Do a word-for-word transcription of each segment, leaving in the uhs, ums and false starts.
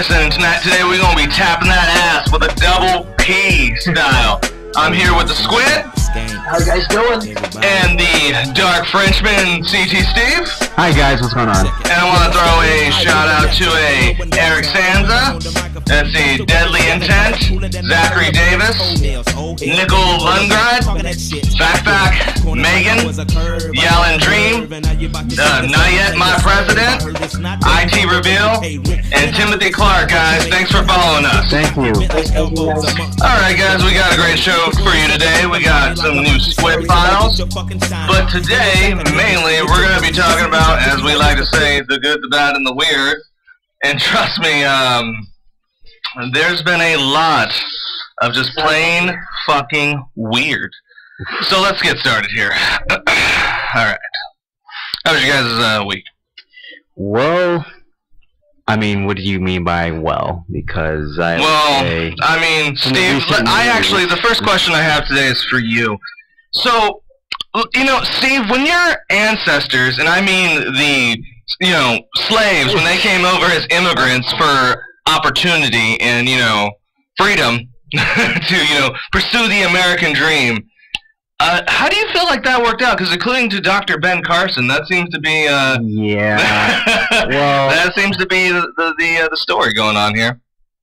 listen, tonight, today we're gonna be tapping that ass with a double P style. I'm here with the Squid. How you guys doing? And the Dark Frenchman, C T Steve. Hi guys, what's going on? And I want to throw a shout out to a Eric Sanza. That's the Deadly Intent, Zachary Davis, Nicole Lundgrad, Backpack, Megan, Yellen Dream, uh, Not Yet My President, I T Reveal, and Timothy Clark, guys. Thanks for following us. Thank you. Alright guys, we got a great show for you today. We got some new Squid files, but today, mainly, we're going to be talking about, as we like to say, the good, the bad, and the weird. And trust me, um... there's been a lot of just plain fucking weird. So let's get started here. Alright. How was your guys' uh, week? Well, I mean, what do you mean by well? Because I Well, say, I mean, Steve, I actually, the first question I have today is for you. So, you know, Steve, when your ancestors, and I mean the, you know, slaves, when they came over as immigrants for opportunity and, you know, freedom to, you know, pursue the American dream. Uh, how do you feel like that worked out? Because according to Doctor Ben Carson, that seems to be, uh... yeah. Well... that seems to be the, the, the, uh, the story going on here.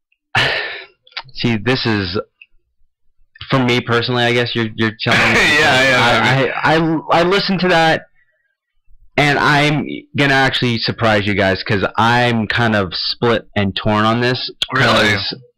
See, this is... For me personally, I guess you're, you're telling me... yeah, yeah. I, I, I, I listened to that, and I'm gonna actually surprise you guys because I'm kind of split and torn on this. Really?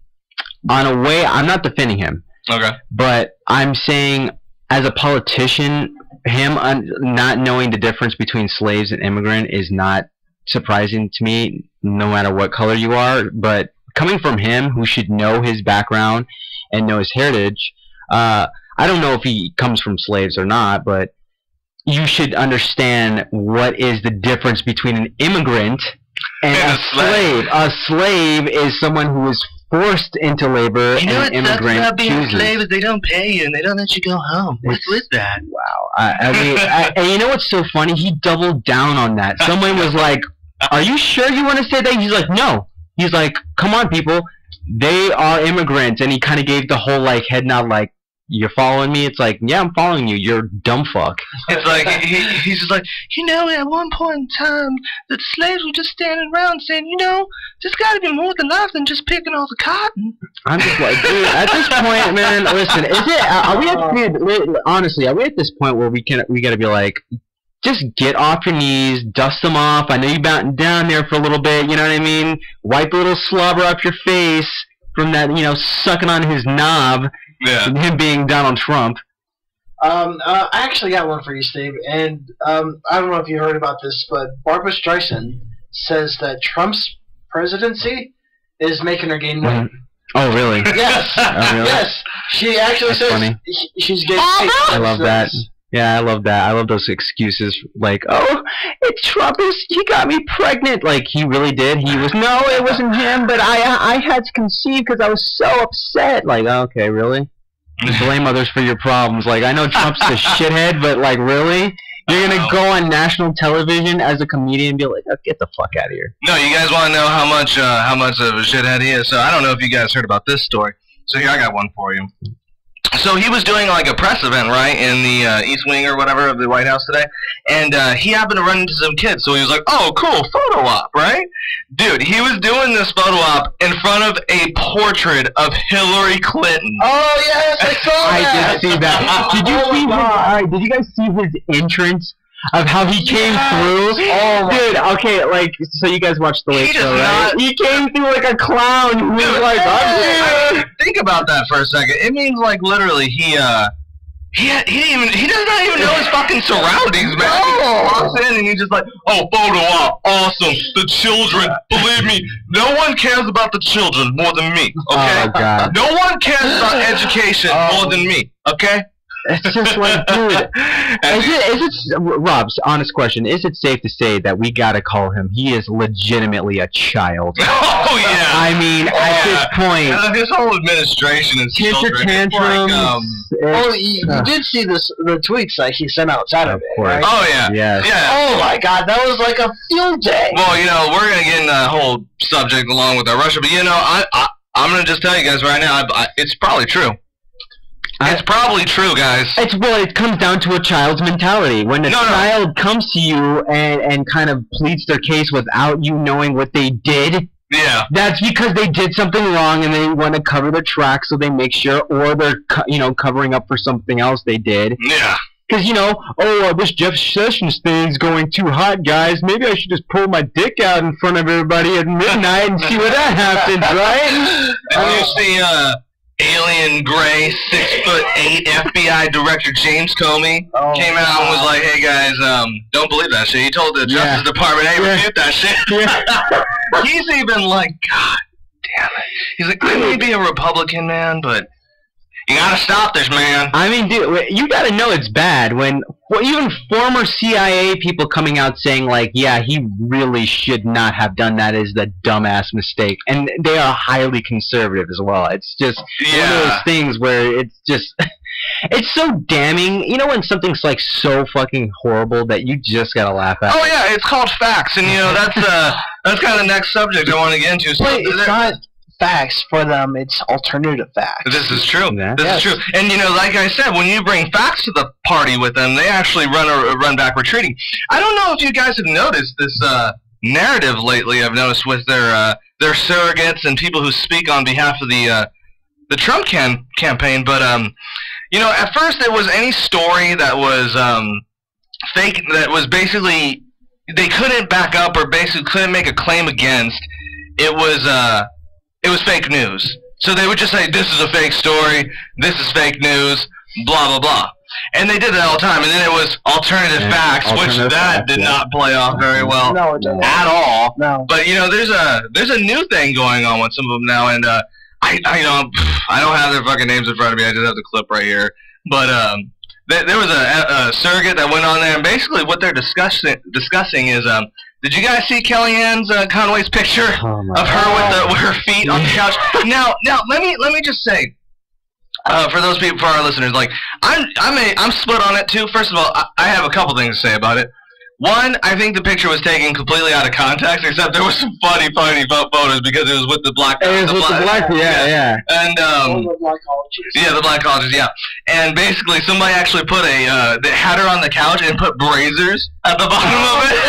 On a way, I'm not defending him. Okay. But I'm saying, as a politician, him un not knowing the difference between slaves and immigrant is not surprising to me, no matter what color you are. But coming from him, who should know his background and know his heritage, uh, I don't know if he comes from slaves or not, but you should understand what is the difference between an immigrant and, and a, a slave. slave. A slave is someone who is forced into labor, you know and an immigrant about being chooses. a slave is they don't pay you and they don't let you go home. What's with that? Wow. I, I mean, I, and you know what's so funny? He doubled down on that. Someone was like, "Are you sure you want to say that?" He's like, "No." He's like, "Come on, people. They are immigrants," and he kind of gave the whole like head nod, like, "You're following me?" It's like, yeah, I'm following you. You're dumb fuck. It's like, he, he's just like, you know, at one point in time, the slaves were just standing around saying, you know, there's got to be more to life than just picking all the cotton. I'm just like, dude, at this point, man, listen, is it, are we at, honestly, are we at this point where we can, we got to be like, just get off your knees, dust them off. I know you've been down there for a little bit, you know what I mean? Wipe a little slobber off your face from that, you know, sucking on his knob. Yeah. Him being Donald Trump. Um, uh, I actually got one for you, Steve. And um, I don't know if you heard about this, but Barbara Streisand says that Trump's presidency is making her gain weight. Mm-hmm. Oh, really? Yes. Oh, really? Yes. She actually That's says funny. she's getting weight. I love that. Yeah, I love that. I love those excuses like, oh, it's Trump. He got me pregnant. Like, he really did. He was, no, it wasn't him, but I I had to conceive because I was so upset. Like, okay, really? You blame others for your problems. Like, I know Trump's a shithead, but, like, really? You're going to go on national television as a comedian and be like, oh, get the fuck out of here. No, you guys want to know how much, uh, how much of a shithead he is? So I don't know if you guys heard about this story. So here, I got one for you. So he was doing like a press event, right, in the uh, East Wing or whatever of the White House today, and uh, he happened to run into some kids, so he was like, oh, cool, photo op, right? Dude, he was doing this photo op in front of a portrait of Hillary Clinton. Oh, yes, I saw that. I did see that. Did you oh see his, all right, did you guys see his entrance? Of how he came yes. through? Oh, dude, okay, like, so you guys watched The Late Show, right? He came through like a clown. He was Dude, like, I'm here. Think about that for a second. It means, like, literally, he, uh, he, had, he didn't even, he does not even know his fucking surroundings, man. No. He walks in and he's just like, oh, photo op, awesome. The children, believe me, no one cares about the children more than me, okay? Oh, God. No one cares about education oh. more than me, okay? It's just like, dude, is it, is it, Rob's honest question, is it safe to say that we gotta call him, he is legitimately a child? Oh, yeah. I mean, oh, at yeah. this point. Uh, his whole administration is Temper tantrums. Like, um, oh, you, you did see this, the tweets that he sent out Saturday, right? Oh, yeah. Yes. yeah. Oh, my God, that was like a field day. Well, you know, we're going to get in that whole subject along with our Russia, but, you know, I, I, I'm going to just tell you guys right now, I, I, it's probably true. It's probably true, guys. It's well, it comes down to a child's mentality. When a no, child no. comes to you and, and kind of pleads their case without you knowing what they did, yeah, that's because they did something wrong and they want to cover their tracks, so they make sure, or they're you know covering up for something else they did. Yeah. Because, you know, oh, uh, this Jeff Sessions thing's going too hot, guys. Maybe I should just pull my dick out in front of everybody at midnight and see what that happens, right? Did uh, you see, uh... alien gray, six foot eight F B I director James Comey oh, came out and was like, "Hey guys, um, don't believe that shit." He told the yeah. Justice Department, "Hey, yeah. refute that shit." Yeah. He's even like, "God damn it!" He's like, "I may be a Republican, man, but you gotta stop this, man." I mean, dude, you gotta know it's bad when well, even former C I A people coming out saying like, "Yeah, he really should not have done that. Is the dumbass mistake," and they are highly conservative as well. It's just yeah. one of those things where it's just. It's so damning, you know, when something's like so fucking horrible that you just gotta laugh at. Oh yeah, it's called facts, and you know that's uh that's kind of the next subject I want to get into. So Wait, it's not facts for them; it's alternative facts. This is true. Yeah. This yes. is true. And you know, like I said, when you bring facts to the party with them, they actually run a run back retreating. I don't know if you guys have noticed this uh, narrative lately. I've noticed with their uh, their surrogates and people who speak on behalf of the uh, the Trump cam campaign, but um. You know, at first it was any story that was um, fake, that was basically, they couldn't back up or basically couldn't make a claim against, it was, uh, it was fake news. So they would just say, this is a fake story, this is fake news, blah, blah, blah. And they did that all the time. And then it was alternative yeah, facts, alternative which that facts, did yeah. not play off very well no, it didn't. at all. No. But, you know, there's a, there's a new thing going on with some of them now, and, uh, I, I, you know, I don't have their fucking names in front of me. I just have the clip right here. But um, th there was a, a surrogate that went on there, and basically what they're discussing discussing is, um, did you guys see Kellyanne's uh, Conway's picture oh of her with, the, with her feet on the couch? Now, now let me let me just say, uh, for those people, for our listeners, like I'm I'm a, I'm split on it too. First of all, I, I have a couple things to say about it. One, I think the picture was taken completely out of context, except there was some funny, funny photos because it was with the black. It was the with black, the black, yeah, yeah. And um, the black colleges. Yeah, the black colleges, yeah. And basically, somebody actually put a, uh, they had her on the couch and put braziers at the bottom of it.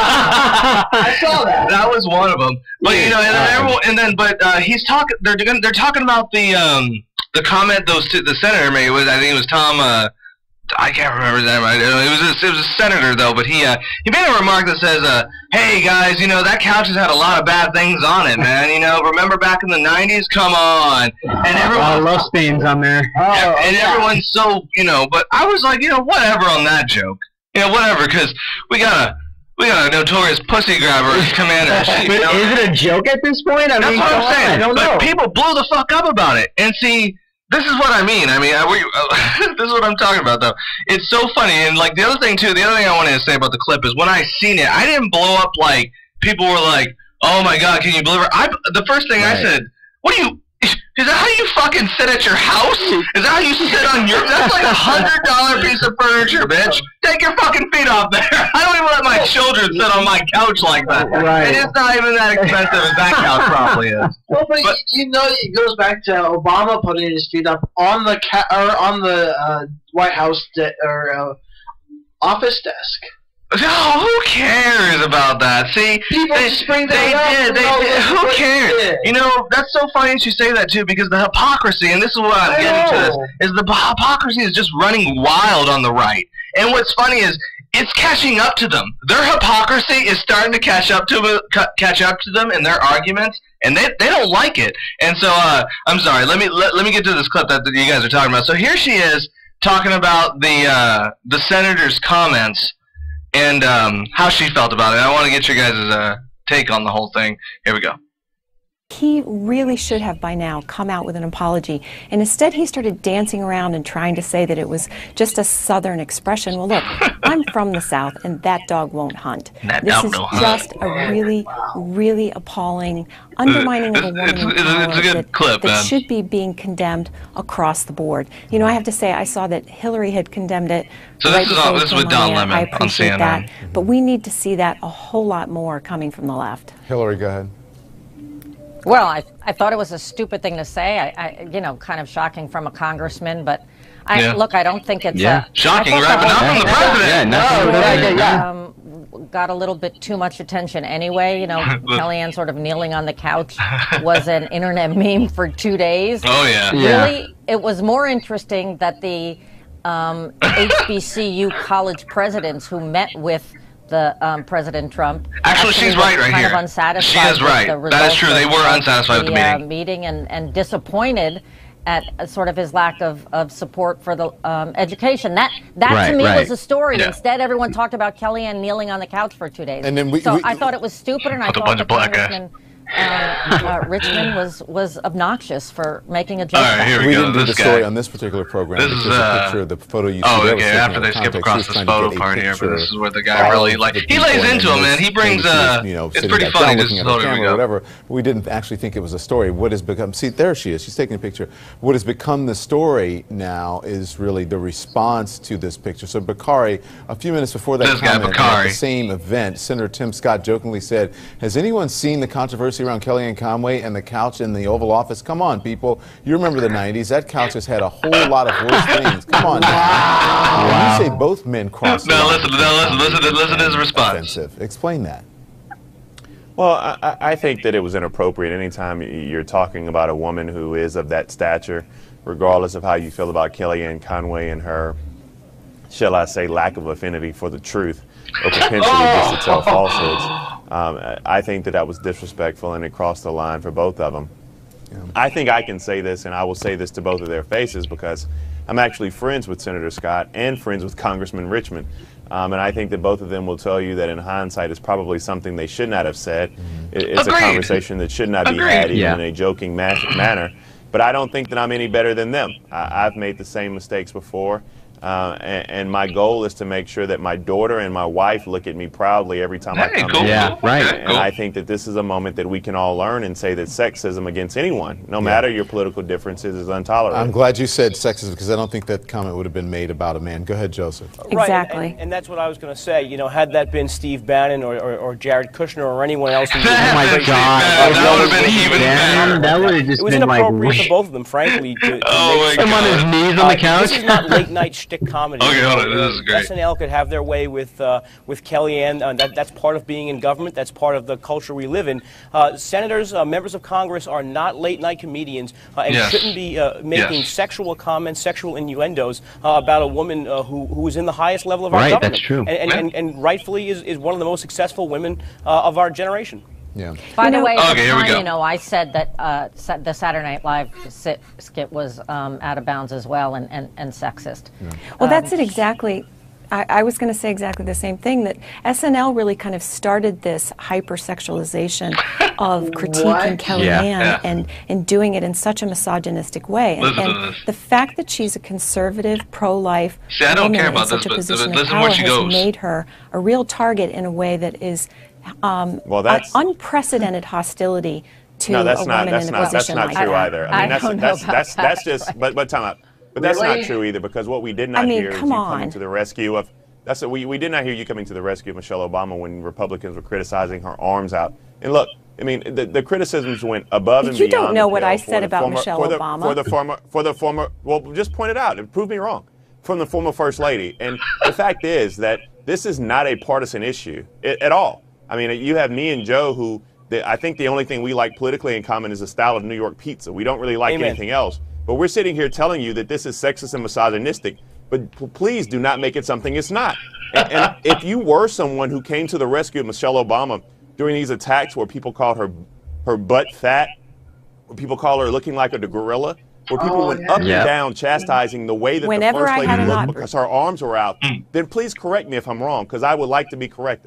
I saw that. That was one of them. But you know, and then, everyone, and then but uh, he's talking. They're they're talking about the um the comment those two, the senator made. Was I think it was Tom. Uh, I can't remember that right. It was a, it was a senator though, but he uh, he made a remark that says, uh, "Hey guys, you know that couch has had a lot of bad things on it, man. You know, remember back in the nineties? Come on." And everyone, I love stains on there. Yeah, oh, and yeah. everyone's so you know. But I was like, you know, whatever on that joke. You know, whatever, because we got a we got a notorious pussy grabber as commander. But you know? Is it a joke at this point? I That's mean, what I'm saying. I don't but know. People blew the fuck up about it, and see. This is what I mean. I mean, I, we, uh, this is what I'm talking about, though. It's so funny, and like the other thing too. The other thing I wanted to say about the clip is when I seen it, I didn't blow up like people were like, "Oh my god, can you believe it?" I the first thing right. I said, "What do you? Is that how you fucking sit at your house? Is that how you sit on your? That's like a hundred dollar piece of furniture, bitch. Take your fucking feet off there. I don't even let my children sit on my couch like that. Right. And it's not even that expensive as that couch probably is." Well, but, But- you know, it goes back to Obama putting his feet up on the ca or on the uh, White House de or uh, office desk. No, who cares about that? See, People they, just bring they that up did. and They all did. this Who what they cares? did. You know, that's so funny that you say that too, because the hypocrisy, and this is what I'm I getting to know. this, is the hypocrisy is just running wild on the right. And what's funny is it's catching up to them. Their hypocrisy is starting to catch up to catch up to them in their arguments, and they they don't like it. And so, uh, I'm sorry. Let me let, let me get to this clip that, that you guys are talking about. So here she is talking about the uh, the senator's comments. And um, how she felt about it. I want to get your guys' uh, take on the whole thing. Here we go. He really should have by now come out with an apology, and instead he started dancing around and trying to say that it was just a Southern expression. Well, look, I'm from the South, and that dog won't hunt. That this dog is don't hunt. just a really, really appalling undermining of a woman It's, in it's, power it's a good that, clip, that man. should be being condemned across the board. You know, I have to say, I saw that Hillary had condemned it. So right this is before all- we this is came with Don on air. Lemon I on appreciate C N N. that, but we need to see that a whole lot more coming from the left. Hillary, go ahead. Well, I, I thought it was a stupid thing to say. I, I you know, kind of shocking from a congressman, but I Yeah. look, I don't think it's Yeah. uh, Shocking, I right? thought But not the from the whole president. Yeah, not thing from the president. Yeah. um, got a little bit too much attention anyway. You know, But- Kellyanne sort of kneeling on the couch was an internet meme for two days. Oh, yeah. Yeah. Really, it was more interesting that the um, H B C U college presidents who met with the um, President Trump. Actually, she's were right right kind here. of unsatisfied She is with right. the That is results true. They of- were of unsatisfied with the uh, meeting. meeting and, and disappointed at uh, sort of his lack of, of support for the um, education. That that Right, to me right. was the story. Yeah. Instead, everyone talked about Kellyanne kneeling on the couch for two days. And then we- so we- I thought it was stupid, and I With a thought bunch that of black guys. Congressman uh, uh, Richmond was was obnoxious for making a joke. All right, about here it. we We go. didn't do This the story guy. on this particular program. This because is, the uh, picture of the photo you see Oh, there was okay. taken After out they of skip context. across He was this trying to photo get a part here, but this picture is where the guy of really the like he people lays and into then him, man. He this- brings and she was, uh, you know, it's sitting pretty back funny. down, This looking is at oh, the here we camera or go. whatever. We didn't actually think it was a story. What has become? See, there she is. She's taking a picture. What has become the story now is really the response to this picture. So Bakari, a few minutes before that This guy, comment at Bakari. the same event, Senator Tim Scott jokingly said, "Has anyone seen the controversy around Kellyanne Conway and the couch in the Oval Office? Come on, people. You remember the nineties. That couch has had a whole lot of worse things. Come on." Wow. When you say both men crossed the Now line, listen, now listen, listen to listen to his response. offensive. Explain that. Well, I, I I think that it was inappropriate anytime you're talking about a woman who is of that stature, regardless of how you feel about Kellyanne Conway and her, shall I say, lack of affinity for the truth or propensity just to tell falsehoods. Um, I think that that was disrespectful and it crossed the line for both of them. I think I can say this, and I will say this to both of their faces because I'm actually friends with Senator Scott and friends with Congressman Richmond. Um, and I think that both of them will tell you that in hindsight it's probably something they should not have said. It, it's Agreed. a conversation that should not be Agreed. had even Yeah. in a joking ma- manner. But I don't think that I'm any better than them. I, I've made the same mistakes before. Uh, and, and my goal is to make sure that my daughter and my wife look at me proudly every time I Hey, come cool. in. Yeah, right. Okay, And cool. I think that this is a moment that we can all learn and say that sexism against anyone, no matter your political differences, is intolerable. I'm glad you said sexism because I don't think that comment would have been made about a man. Go ahead, Joseph. Right, Exactly. and, and that's what I was going to say. You know, had that been Steve Bannon or, or, or Jared Kushner or anyone else, who Oh my was- God. That would have been even Damn, better. that would have just it was been like. inappropriate for both of them, frankly. To, to Oh make my Him on his God. knees on Uh, the couch. This is not late night shtick comedy. Okay, hold on, You know, this is great. S N L could have their way with uh, with Kellyanne. Uh, that, that's part of being in government. That's part of the culture we live in. Uh, senators, uh, members of Congress are not late night comedians uh, and Yes. shouldn't be uh, making Yes. sexual comments, sexual innuendos uh, about a woman uh, who who is in the highest level of our Right, government. that's true. And, and, Yeah. and, and rightfully is, is one of the most successful women uh, of our generation. Yeah. By You the know- way, at Okay, the here we time, go. you know, I said that uh, sa- the Saturday Night Live sit, skit was um, out of bounds as well and, and, and sexist. Well, that's it exactly. I, I was going to say exactly the same thing, that S N L really kind of started this hypersexualization of critiquing What? Kellyanne Yeah. Yeah. and, and doing it in such a misogynistic way. And, Listen to and this. the fact that she's a conservative, pro-life See, I don't woman care about in such this, a but- position but of listen power where she has goes. made her a real target in a way that is um, Well, an that's- unprecedented hostility to no, a that's woman not that's in a not that's position not like true that. either. I I mean, that's don't know that's about that's that, that's just but but time out. But that's Really? not true either because what we did not I mean, hear is come you on. coming to the rescue of that's a, we we did not hear you coming to the rescue of Michelle Obama when Republicans were criticizing her arms out. And look, I mean, the, the criticisms went above and You beyond. don't know the what pale I for said the about former- Michelle for the, Obama. For the former, for the former, well, just point it out. It proved me wrong. From the former First Lady. And the fact is that this is not a partisan issue at, at all. I mean, you have me and Joe who, the, I think the only thing we like politically in common is the style of New York pizza. We don't really like Amen. anything else. But we're sitting here telling you that this is sexist and misogynistic. But p- please do not make it something it's not. And, and if you were someone who came to the rescue of Michelle Obama during these attacks where people called her her butt fat, where people call her looking like a gorilla, where people Oh, went yeah. up Yeah. and down chastising the way that Whenever the First I Lady had an looked op- because her arms were out, then please correct me if I'm wrong, because I would like to be corrected.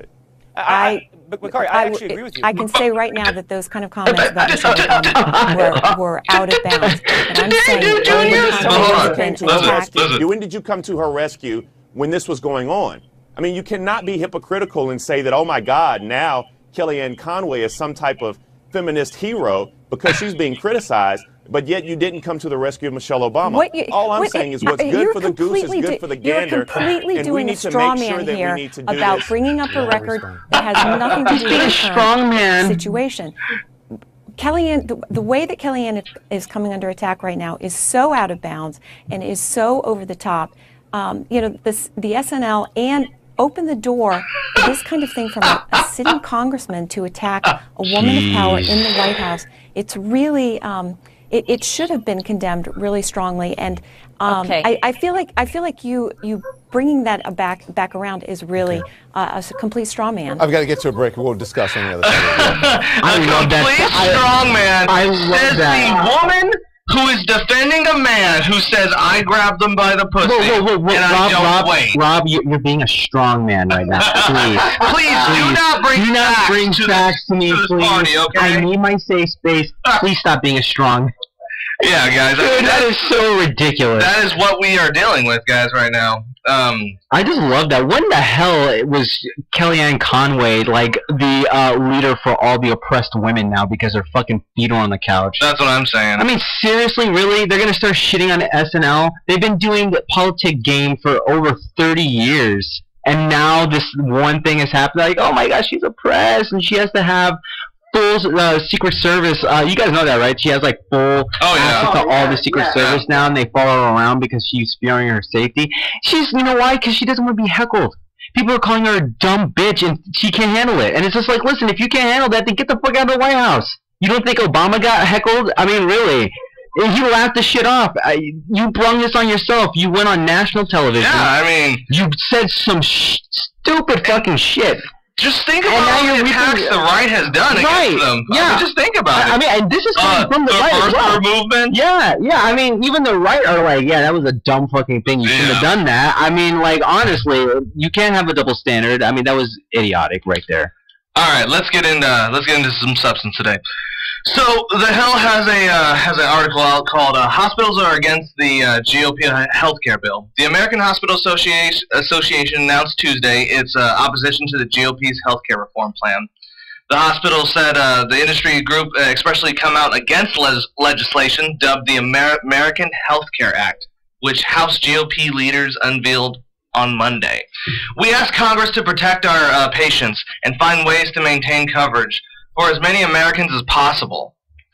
I, I, I, but Bakari, I, I actually agree with you. I can say right now that those kind of comments about Michelle Obama were, were out of bounds. And I'm saying Dude, Junior, hold on. been Listen, attacked. listen. When did you come to her rescue when this was going on? I mean, you cannot be hypocritical and say that, oh my God, now Kellyanne Conway is some type of feminist hero because she's being criticized, but yet you didn't come to the rescue of Michelle Obama. What you, All I'm what, saying is what's good for the goose is good for the gander. You're completely and doing we a need to straw make man sure that here we need to do about this. bringing up a record that has nothing to do with the strong man situation. Kellyanne, the, the way that Kellyanne is coming under attack right now is so out of bounds and is so over the top. Um, you know, this, the S N L and open the door for this kind of thing from a, a sitting congressman to attack a woman of power in the White House. It's really, um, it, it should have been condemned really strongly. And um, Okay. I, I feel like I feel like you you bringing that back back around is really uh, a complete straw man. I've got to get to a break. We'll discuss on the other side. I A love that. complete I- strong man I love says that. the woman who is defending a man who says, I grabbed them by the pussy, Whoa, whoa, whoa, whoa. and I Rob, don't Rob, wait. Rob, you- you're being a strong man right now. Please. Please, do not bring do not facts bring to facts this, to me, to this please. party, okay? I need my safe space. Please stop being a strong. Yeah, guys. I Dude, mean, that that, is so ridiculous. that is what we are dealing with, guys, right now. Um, I just love that. When the hell was Kellyanne Conway like the uh, leader for all the oppressed women now because their fucking feet are on the couch? that's what I'm saying. I mean, seriously, really? They're gonna start shitting on S N L? They've been doing the politic game for over thirty years, and now this one thing has happened. Like, oh my gosh, she's oppressed, and she has to have full uh, Secret Service. Uh, you guys know that, right? She has like full Oh, yeah. access to Oh, all yeah, the Secret yeah. Service now, and they follow her around because she's fearing her safety. She's, you know why? Because she doesn't want to be heckled. People are calling her a dumb bitch, and she can't handle it. And it's just like, listen, if you can't handle that, then get the fuck out of the White House. You don't think Obama got heckled? I mean, really? He laughed the shit off. I, you brung this on yourself. You went on national television. yeah, I mean, You said some sh- stupid fucking shit. just think And about now all you're the attacks reaping- the right has done Right, against them. I yeah. mean, just think about I, I it. mean, and this is coming Uh, from the, the right as first well. movement. Yeah, yeah. I mean, even the right are like, yeah, that was a dumb fucking thing. You shouldn't have Yeah. done that. I mean, like, honestly, you can't have a double standard. I mean, that was idiotic right there. All right, let's get into let's get into some substance today. So the Hill has a uh, has an article out called uh, "Hospitals Are Against the uh, G O P Healthcare Bill." The American Hospital Association Association announced Tuesday its uh, opposition to the G O P's healthcare reform plan. The hospital said uh, the industry group uh, expressly come out against les- legislation dubbed the Amer- American Healthcare Act, which House G O P leaders unveiled on Monday. We ask Congress to protect our uh, patients and find ways to maintain coverage for as many Americans as possible.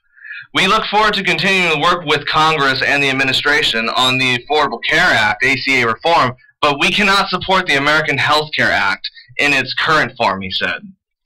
We look forward to continuing to work with Congress and the administration on the Affordable Care Act, A C A reform, but we cannot support the American Health Care Act in its current form, he said.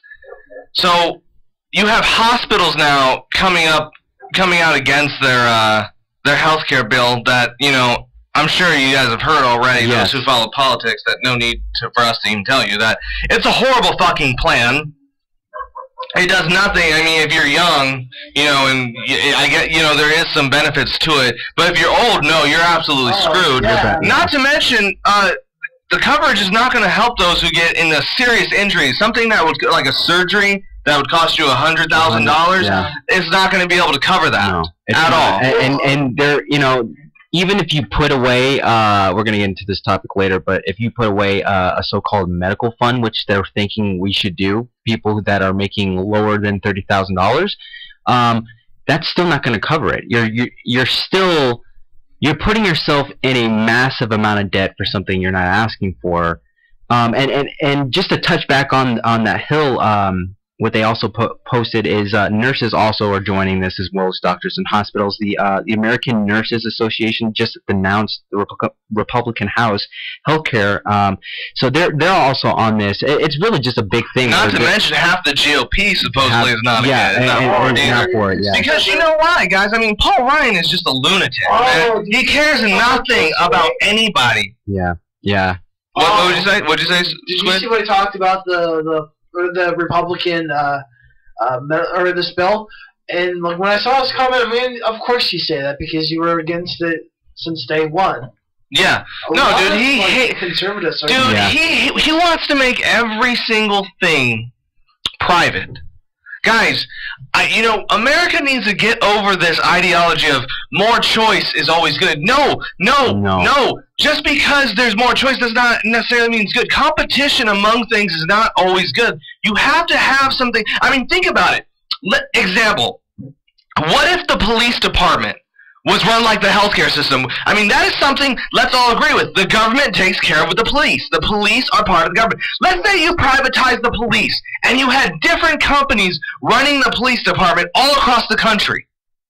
So you have hospitals now coming up, coming out against their uh, their health care bill that, you know, I'm sure you guys have heard already, Yes. those who follow politics, that no need to, for us to even tell you that. It's a horrible fucking plan. It does nothing. I mean, if you're young, you know, and y- I get, you know, there is some benefits to it. But if you're old, no, you're absolutely Oh, screwed. yeah. Not to mention, uh, the coverage is not going to help those who get into serious injuries. Something that would, like a surgery that would cost you a hundred thousand dollars, Yeah. it's not going to be able to cover that No, it's at not. all. And, and and there, you know, even if you put away, uh, we're gonna get into this topic later, but if you put away uh, a so-called medical fund, which they're thinking we should do, people that are making lower than thirty thousand dollars, um, that's still not going to cover it. You're you're you're still you're putting yourself in a massive amount of debt for something you're not asking for. Um, and, and, and just to touch back on on that Hill, um, what they also po- posted is uh, nurses also are joining this as well as doctors and hospitals. The uh, the American Nurses Association just announced the Repu- Republican House healthcare, um, so they're they're also on this. It, it's really just a big thing. Not to They're- mention half the G O P supposedly have- is not yeah, against, and, not for it and, and either. not for it, yeah. Because you know why, guys? I mean, Paul Ryan is just a lunatic. Oh, man. He cares nothing about anybody. Yeah, yeah. What, what would you say? What would you say, Did you Squid? see what he talked about the the or the Republican uh, uh, me- or this bill? And like when I saw his comment, I mean, of course you say that because you were against it since day one. Yeah. A No, lot dude, of, he, like, he conservatives are dude, Yeah. he he wants to make every single thing private. Guys, I, you know, America needs to get over this ideology of more choice is always good. No, no, No. no. Just because there's more choice does not necessarily mean it's good. Competition among things is not always good. You have to have something. I mean, think about it. Let, example, what if the police department was run like the healthcare system? I mean, that is something let's all agree with. The government takes care of the police. The police are part of the government. Let's say you privatize the police and you had different companies running the police department all across the country.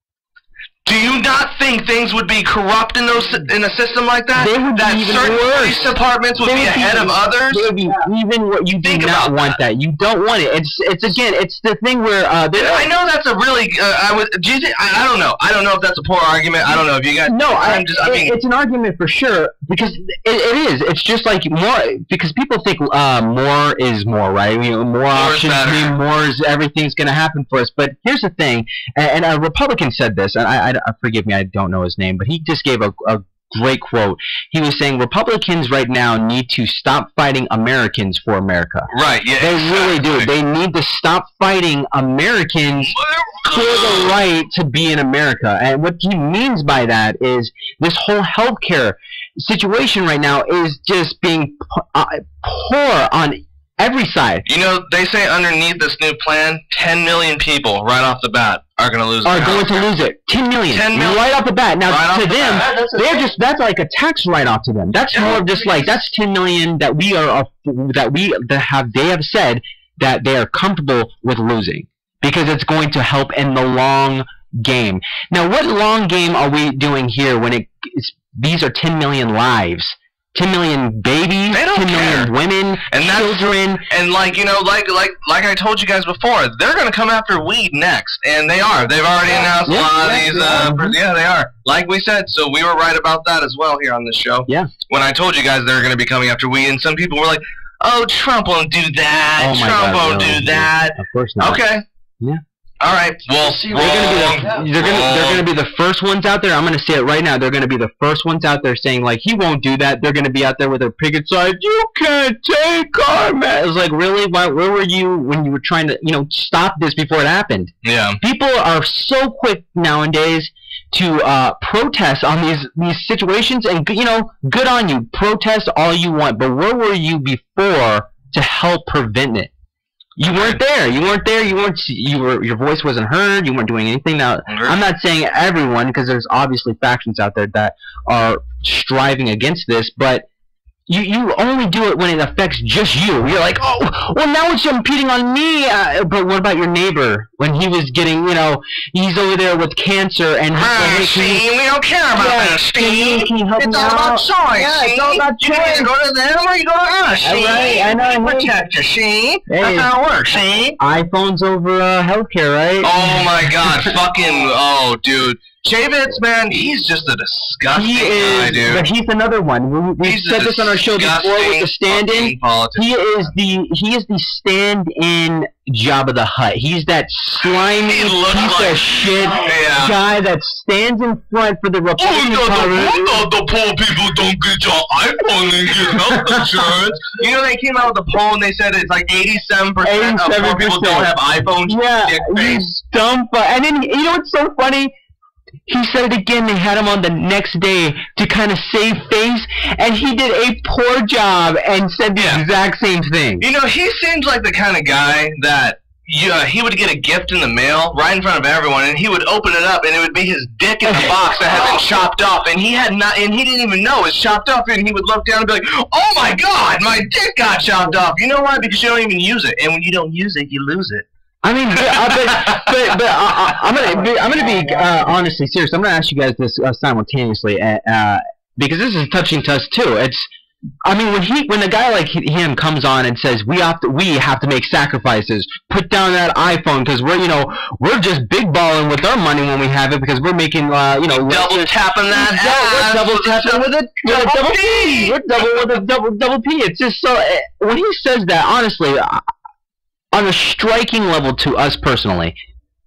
Do you not think things would be corrupt in those in a system like that? They would be that even certain worse. police departments would They be would be- ahead of others? They would be even what you do Think not about want that. You don't want it. It's it's again. It's the thing where uh, there- I know that's a really. Uh, I would. Do you think? I, I don't know. I don't know if that's a poor argument. I don't know if you guys. No, I, I'm just. I it- mean, it's an argument for sure because it, it is. It's just like more because people think uh, more is more, right? You know, more More is options better. mean more is everything's going to happen for us. But here's the thing, and, and a Republican said this, and I, I, forgive me, I don't know his name, but he just gave a, a great quote. He was saying Republicans right now need to stop fighting Americans for America. right. Yeah. They really do. exactly. They need to stop fighting Americans for the right to be in America. And what he means by that is this whole healthcare situation right now is just being p- uh, poor on every side. You know, they say underneath this new plan, ten million people right off the bat are going to lose. Are their going to healthcare. lose it. ten million. ten million. Right off the bat. Now, Right off to the them, bat. That's a- they're just, that's like a tax write-off to them. That's Yeah. more of just like, that's ten million that we are, that we that have, they have said that they are comfortable with losing because it's going to help in the long game. Now, what long game are we doing here when it is, these are ten million lives? ten million babies, They don't ten million care. women, And that's- children. And like you know, like like like I told you guys before, they're going to come after weed next, and they are. They've already announced Yeah, a lot of yeah, these. yeah. Uh, pers- yeah, they are. Like we said, so we were right about that as well here on this show. Yeah. When I told you guys they're going to be coming after weed, and some people were like, "Oh, Trump won't do that. Oh my Trump God, won't no, do no. that." Of course not. Okay. Yeah. All right. Well, See, They're gonna be wrong. the, they're gonna they're Wrong. gonna be the first ones out there. I'm gonna say it right now. They're gonna be the first ones out there saying like he won't do that. They're gonna be out there with their picket signs. You can't take our man. It's like really, why? Where were you when you were trying to you know stop this before it happened? Yeah. People are so quick nowadays to uh, protest on these these situations, and you know, good on you. Protest all you want, but where were you before to help prevent it? You weren't there. You weren't there. You weren't. You were. Your voice wasn't heard. You weren't doing anything. Now, I'm not saying everyone, because there's obviously factions out there that are striving against this, but you you only do it when it affects just you. You're like, oh, well, now it's impeding on me. Uh, but what about your neighbor when he was getting, you know, he's over there with cancer and he's Ah, like, hey, can you- Steve, we don't care about Yeah, that, can you- Steve. can you help It's me all about out? choice, Yeah, it's see? all about You can choice. either go to them or you go to us, All see? right, I know, I know. Protect you, see? Hey. That's how it works, see? iPhones over uh, healthcare, right? Oh my god, fucking, oh dude. Javits, man, he's just a disgusting He guy, is, dude. but he's another one. We, we He's a said this on our show before with the disgusting stand-in. fucking politician. He is the he is the stand-in Jabba the Hutt. He's that slimy He looks piece like- of shit Yeah. guy that stands in front for the Oh, Republican no, Party. the, the, the poor people don't get your iPhone and get health insurance. You know, they came out with a poll and they said it's like eighty-seven percent of poor people don't have iPhones. Yeah, Dick you face. dumb fu- And then, you know what's so funny? He said it again. They had him on the next day to kind of save face, and he did a poor job and said the Yeah. exact same thing. You know, he seems like the kind of guy that yeah, he would get a gift in the mail right in front of everyone, and he would open it up, and it would be his dick in the box that had been chopped off, and he had not, and he didn't even know it was chopped off, and he would look down and be like, "Oh my God, my dick got chopped off." You know why? Because you don't even use it, and when you don't use it, you lose it. I mean, but, uh, but, but, but uh, I'm gonna, be, I'm gonna be uh, honestly serious. I'm gonna ask you guys this uh, simultaneously, uh, uh, because this is touching to us too. It's, I mean, when he, when a guy like him comes on and says we have to, we have to make sacrifices, put down that iPhone because we're, you know, we're just big balling with our money when we have it because we're making, uh, you know, Double tapping that ass. we're double with a tapping with it, with a double double P. P. We're double with a double double P. It's just so uh, when he says that, honestly. Uh, on a striking level to us personally,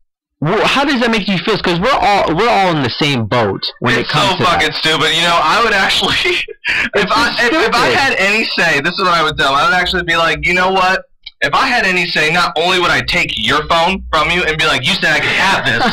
how does that make you feel? Because we're all we're all in the same boat when it's it comes so to fucking that. stupid. You know, I would actually, if I if, if I had any say, this is what I would tell. I would actually be like, you know what? If I had any say, not only would I take your phone from you and be like, you said I could have this,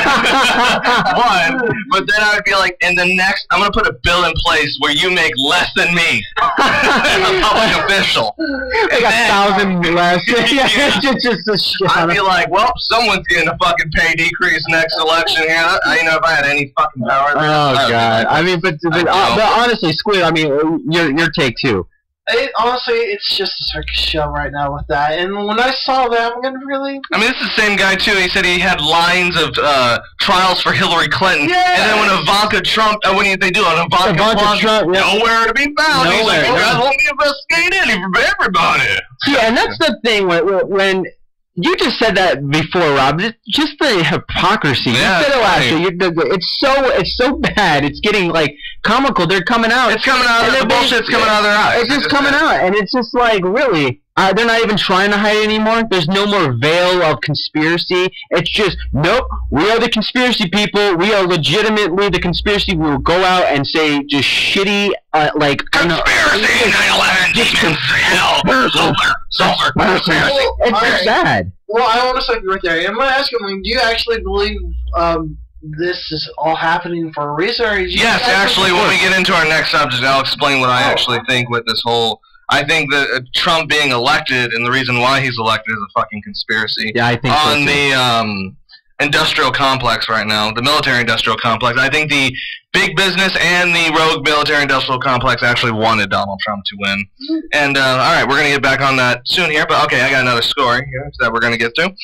one, but then I would be like, in the next, I'm going to put a bill in place where you make less than me. I'm a public official. Like a thousand less. Yeah, just, just a shit. I'd be like, well, someone's getting a fucking pay decrease next election here. I, you know, if I had any fucking power. Oh, God. I mean, but, but, uh, but honestly, Squid, I mean, your, your take, too. It, honestly, it's just a circus show right now with that. And when I saw that, I'm gonna really. I mean, this is the same guy too. He said he had lines of uh, trials for Hillary Clinton, yeah. and then when Ivanka Trump, uh, when they do an Ivanka, Ivanka Trump, Trump, yeah. nowhere to be found. Nowhere, He's like, you yeah. guys won't be investigating any for everybody. Yeah, and that's the thing when, when you just said that before, Rob. Just the hypocrisy. Yeah, you said it last right. year. It's so it's so bad. It's getting like comical. They're coming out. It's coming out. The bullshit's coming out of their eyes. It's just coming out, and it's just like really. Uh, they're not even trying to hide it anymore. There's no more veil of conspiracy. It's just, nope, we are the conspiracy people. We are legitimately the conspiracy. We will go out and say just shitty, uh, like, conspiracy, nine eleven, demons, hell, sulfur, sulfur, conspiracy. It's just sad. Well, I want to stop you right there. I'm going to ask you, I mean, do you actually believe um, this is all happening for a reason? Or is Yes, actually, when we get into our next subject, I'll explain what I Oh. actually think with this whole... I think that uh, Trump being elected and the reason why he's elected is a fucking conspiracy. Yeah, I think so, on too. the um, industrial complex right now, the military-industrial complex. I think the big business and the rogue military-industrial complex actually wanted Donald Trump to win. And, uh, all right, we're going to get back on that soon here, but okay, I got another story here that we're going to get to.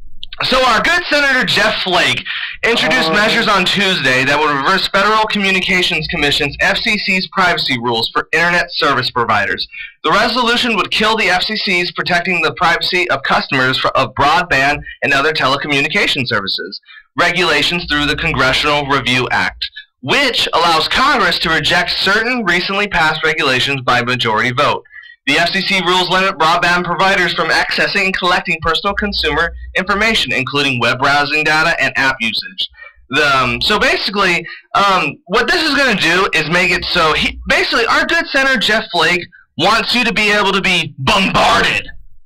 So our good Senator Jeff Flake introduced Oh. measures on Tuesday that would reverse Federal Communications Commission's F C C's privacy rules for Internet service providers. The resolution would kill the F C C's protecting the privacy of customers for, of broadband and other telecommunication services regulations through the Congressional Review Act, which allows Congress to reject certain recently passed regulations by majority vote. The F C C rules limit broadband providers from accessing and collecting personal consumer information, including web browsing data and app usage. The, um, so basically, um, what this is going to do is make it so he basically our good Senator Jeff Flake wants you to be able to be bombarded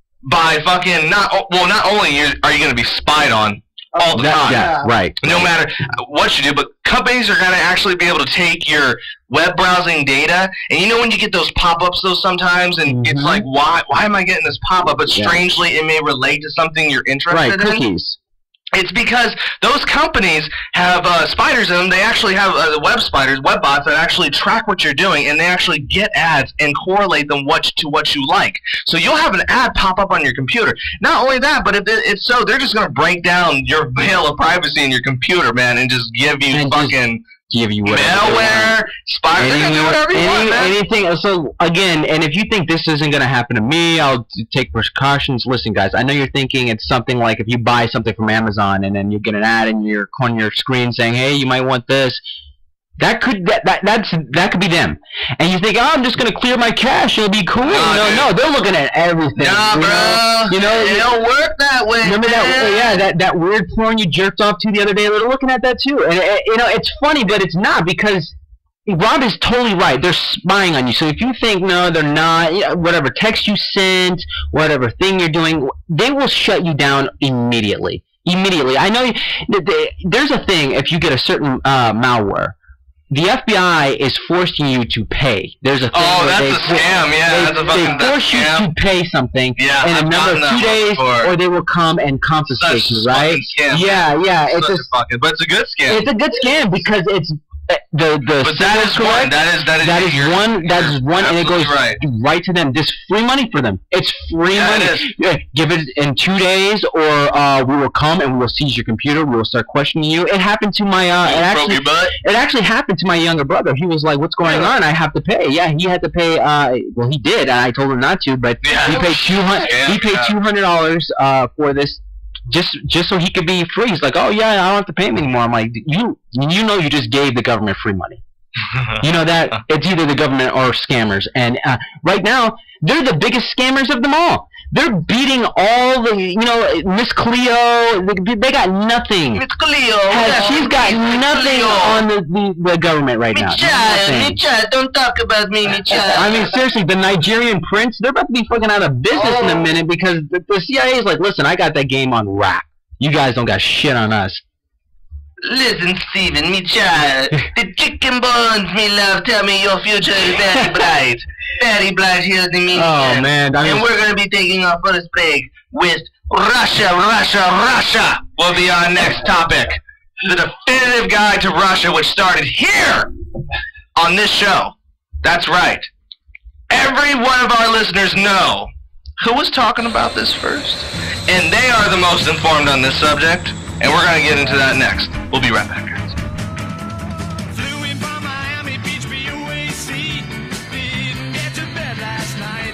by fucking not well not only are you going to be spied on all the That- time, yeah, right. no matter what you do, but companies are going to actually be able to take your web browsing data, and you know when you get those pop-ups though sometimes, and it's Mhm. like, why why am I getting this pop-up? But Yeah. strangely, it may relate to something you're interested Right, in. cookies. It's because those companies have uh, spiders in them. They actually have uh, the web spiders, web bots that actually track what you're doing, and they actually get ads and correlate them what to what you like. So you'll have an ad pop up on your computer. Not only that, but if it, it's so, they're just going to break down your veil of privacy in your computer, man, and just give you And just fucking Give you whatever they want. malware, spiders. They're gonna do whatever you Any- want, man. anything. So again, and if you think this isn't going to happen to me, I'll t- take precautions. Listen, guys, I know you're thinking it's something like if you buy something from Amazon and then you get an ad in your on your screen saying, "Hey, you might want this." That could that, that that's that could be them, and you think, "Oh, I'm just going to clear my cache; it'll be cool." Nah, no, dude. no, they're looking at everything. Nah, you bro. know, you know, it don't work that way. Remember that? man. Yeah, that that weird porn you jerked off to the other day. They're looking at that too, and it, you know it's funny, but it's not because Rob is totally right. They're spying on you. So if you think no, they're not, you know, whatever text you sent, whatever thing you're doing, they will shut you down immediately. Immediately. I know you, th- th- there's a thing if you get a certain uh, malware. The F B I is forcing you to pay. There's a thing Oh, where that's they, a scam. Yeah, they, that's a fucking they force you scam. to pay something Yeah, in a I've number gotten of that two one days, before. or they will come and confiscate Such you, a right? fucking scam. Yeah, yeah. It's Such a, a fucking, but it's a good scam. it's a good scam because it's uh, the the. But that is correct. one. That is that is That is you're- one. That is you're one, and it goes absolutely right. right to them. This free money for them. It's free Yeah, money. it is. Yeah, give it in two days, or uh, we will come and we will seize your computer. We will start questioning you. It happened to my. Uh, it You broke actually. your butt. It actually happened to my younger brother. He was like, "What's going on? I have to pay." Yeah, he had to pay. Uh, well, he did. I told him not to, but Yeah. he paid two hundred. Yeah, he paid yeah. two hundred dollars uh, for this, just just so he could be free. He's like, "Oh yeah, I don't have to pay him anymore." I'm like, "You you know, you just gave the government free money. You know that it's either the government or scammers." And uh, right now, they're the biggest scammers of them all. They're beating all the, you know, Miss Cleo. They, they got nothing. Miss Cleo. Has, she's got nothing Cleo. on the, the, the government right me now. Child, me child, don't talk about me, me child. I mean, seriously, the Nigerian prince, they're about to be fucking out of business oh. in a minute because the, the C I A is like, listen, I got that game on wrap. You guys don't got shit on us. Listen, Stephen, me child, the chicken bones, me love, tell me your future is very bright. Very bright here in the media. Oh, man. I mean, and we're going to be taking our first break with Russia, Russia, Russia will be our next topic. The definitive guide to Russia, which started here on this show. That's right. Every one of our listeners know who was talking about this first. And they are the most informed on this subject. And we're going to get into that next. We'll be right back, guys. Flew in from Miami Beach, B U A C. Didn't get to bed last night.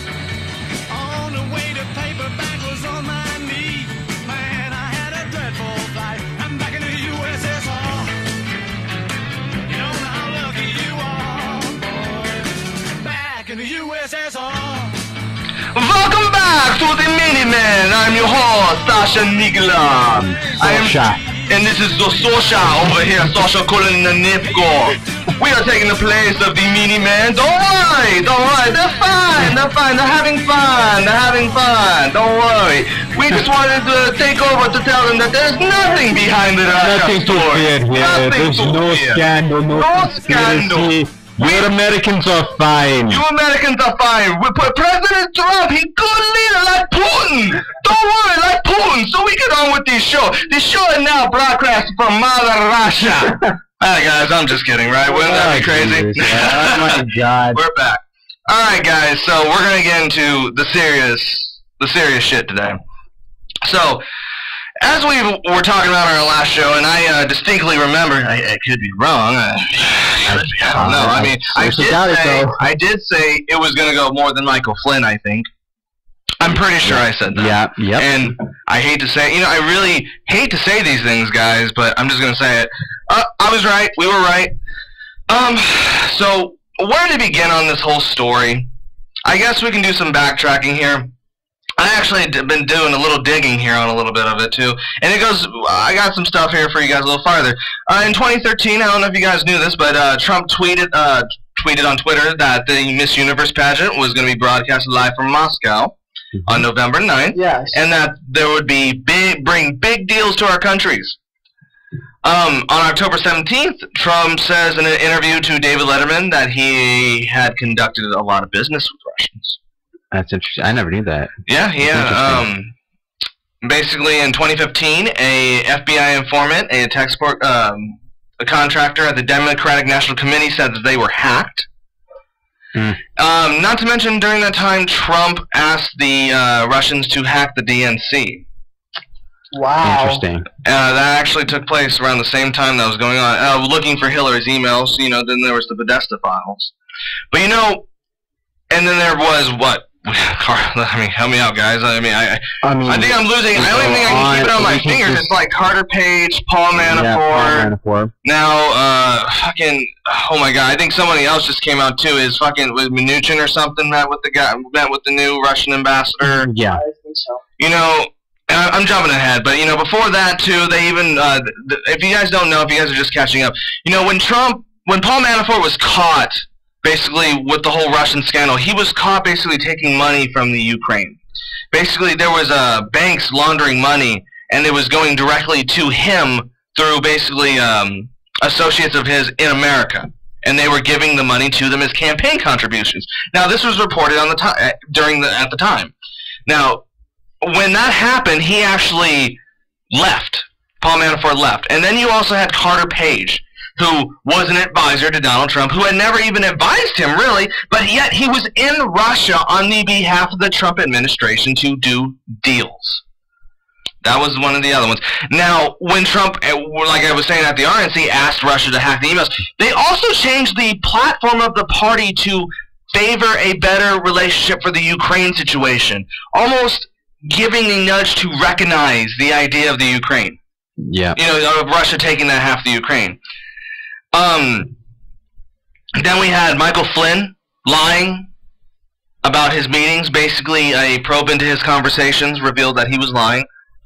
On the way to paperback was on my knee. Man, I had a dreadful flight. I'm back in the U S S R. You don't know how lucky you are, boy. Back in the U S S R. Welcome back to the Mini-Man. I'm your host, Sasha Nigla. I am, and this is the Sasha over here, Sasha Kulinanivko. We are taking the place of the Mini-Man. Don't worry, don't worry. They're fine, they're fine. They're having fun, they're having fun. Don't worry. We just wanted to take over to tell them that there's nothing behind the Russia Nothing to fear here. Nothing There's to no fear. scandal, no, no conspiracy. scandal. You Americans are fine. You Americans are fine. We put President Trump, he good leader like Putin. Don't worry, like Putin. So we get on with this show. This show is now broadcast from Mother Russia. Alright guys, I'm just kidding, right? Wouldn't that be crazy? Oh my God. We're back. Alright guys, so we're gonna get into the serious the serious shit today. So as we were talking about on our last show, and I uh, distinctly remember, I, I could be wrong. I, I don't know. I mean, I did, say, I did say it was going to go more than Michael Flynn, I think. I'm pretty sure I said that. Yeah, yep. And I hate to say, you know, I really hate to say these things, guys, but I'm just going to say it. Uh, I was right. We were right. Um, so where to begin on this whole story? I guess we can do some backtracking here. I actually have been doing a little digging here on a little bit of it, too. And it goes, I got some stuff here for you guys a little farther. Uh, in twenty thirteen, I don't know if you guys knew this, but uh, Trump tweeted uh, tweeted on Twitter that the Miss Universe pageant was going to be broadcast live from Moscow mm-hmm. on November ninth. Yes. And that there would be big, bring big deals to our countries. Um, on October seventeenth, Trump says in an interview to David Letterman that he had conducted a lot of business with Russians. That's interesting. I never knew that. Yeah, yeah. Um, basically, in twenty fifteen, a F B I informant, a tech support, um, a contractor at the Democratic National Committee said that they were hacked. Mm. Um, not to mention, during that time, Trump asked the uh, Russians to hack the D N C. Wow. Interesting. Uh, that actually took place around the same time that was going on. Uh, looking for Hillary's emails, you know, then there was the Podesta files. But, you know, and then there was, what? I mean, help me out, guys. I mean, I, I, mean, I think I'm losing. I don't even think I can keep it on my fingers. It's like Carter Page, Paul Manafort. Yeah, Paul Manafort. Now, uh, fucking, oh my God, I think somebody else just came out too. Is fucking was Mnuchin or something met with the guy, met with the new Russian ambassador. Yeah, I think so. You know, I'm jumping ahead, but you know, before that too, they even, uh, if you guys don't know, if you guys are just catching up, you know, when Trump, when Paul Manafort was caught. Basically, with the whole Russian scandal, he was caught basically taking money from the Ukraine. Basically, there was uh, banks laundering money, and it was going directly to him through basically um, associates of his in America, and they were giving the money to them as campaign contributions. Now, this was reported on the time during the at the time. Now, when that happened, he actually left. Paul Manafort left, and then you also had Carter Page, who was an advisor to Donald Trump, who had never even advised him, really, but yet he was in Russia on the behalf of the Trump administration to do deals. That was one of the other ones. Now, when Trump, like I was saying at the R N C, asked Russia to hack the emails, they also changed the platform of the party to favor a better relationship for the Ukraine situation, almost giving a nudge to recognize the idea of the Ukraine. Yeah. You know, of Russia taking that half of the Ukraine. Um, then we had Michael Flynn lying about his meetings. Basically, a probe into his conversations revealed that he was lying.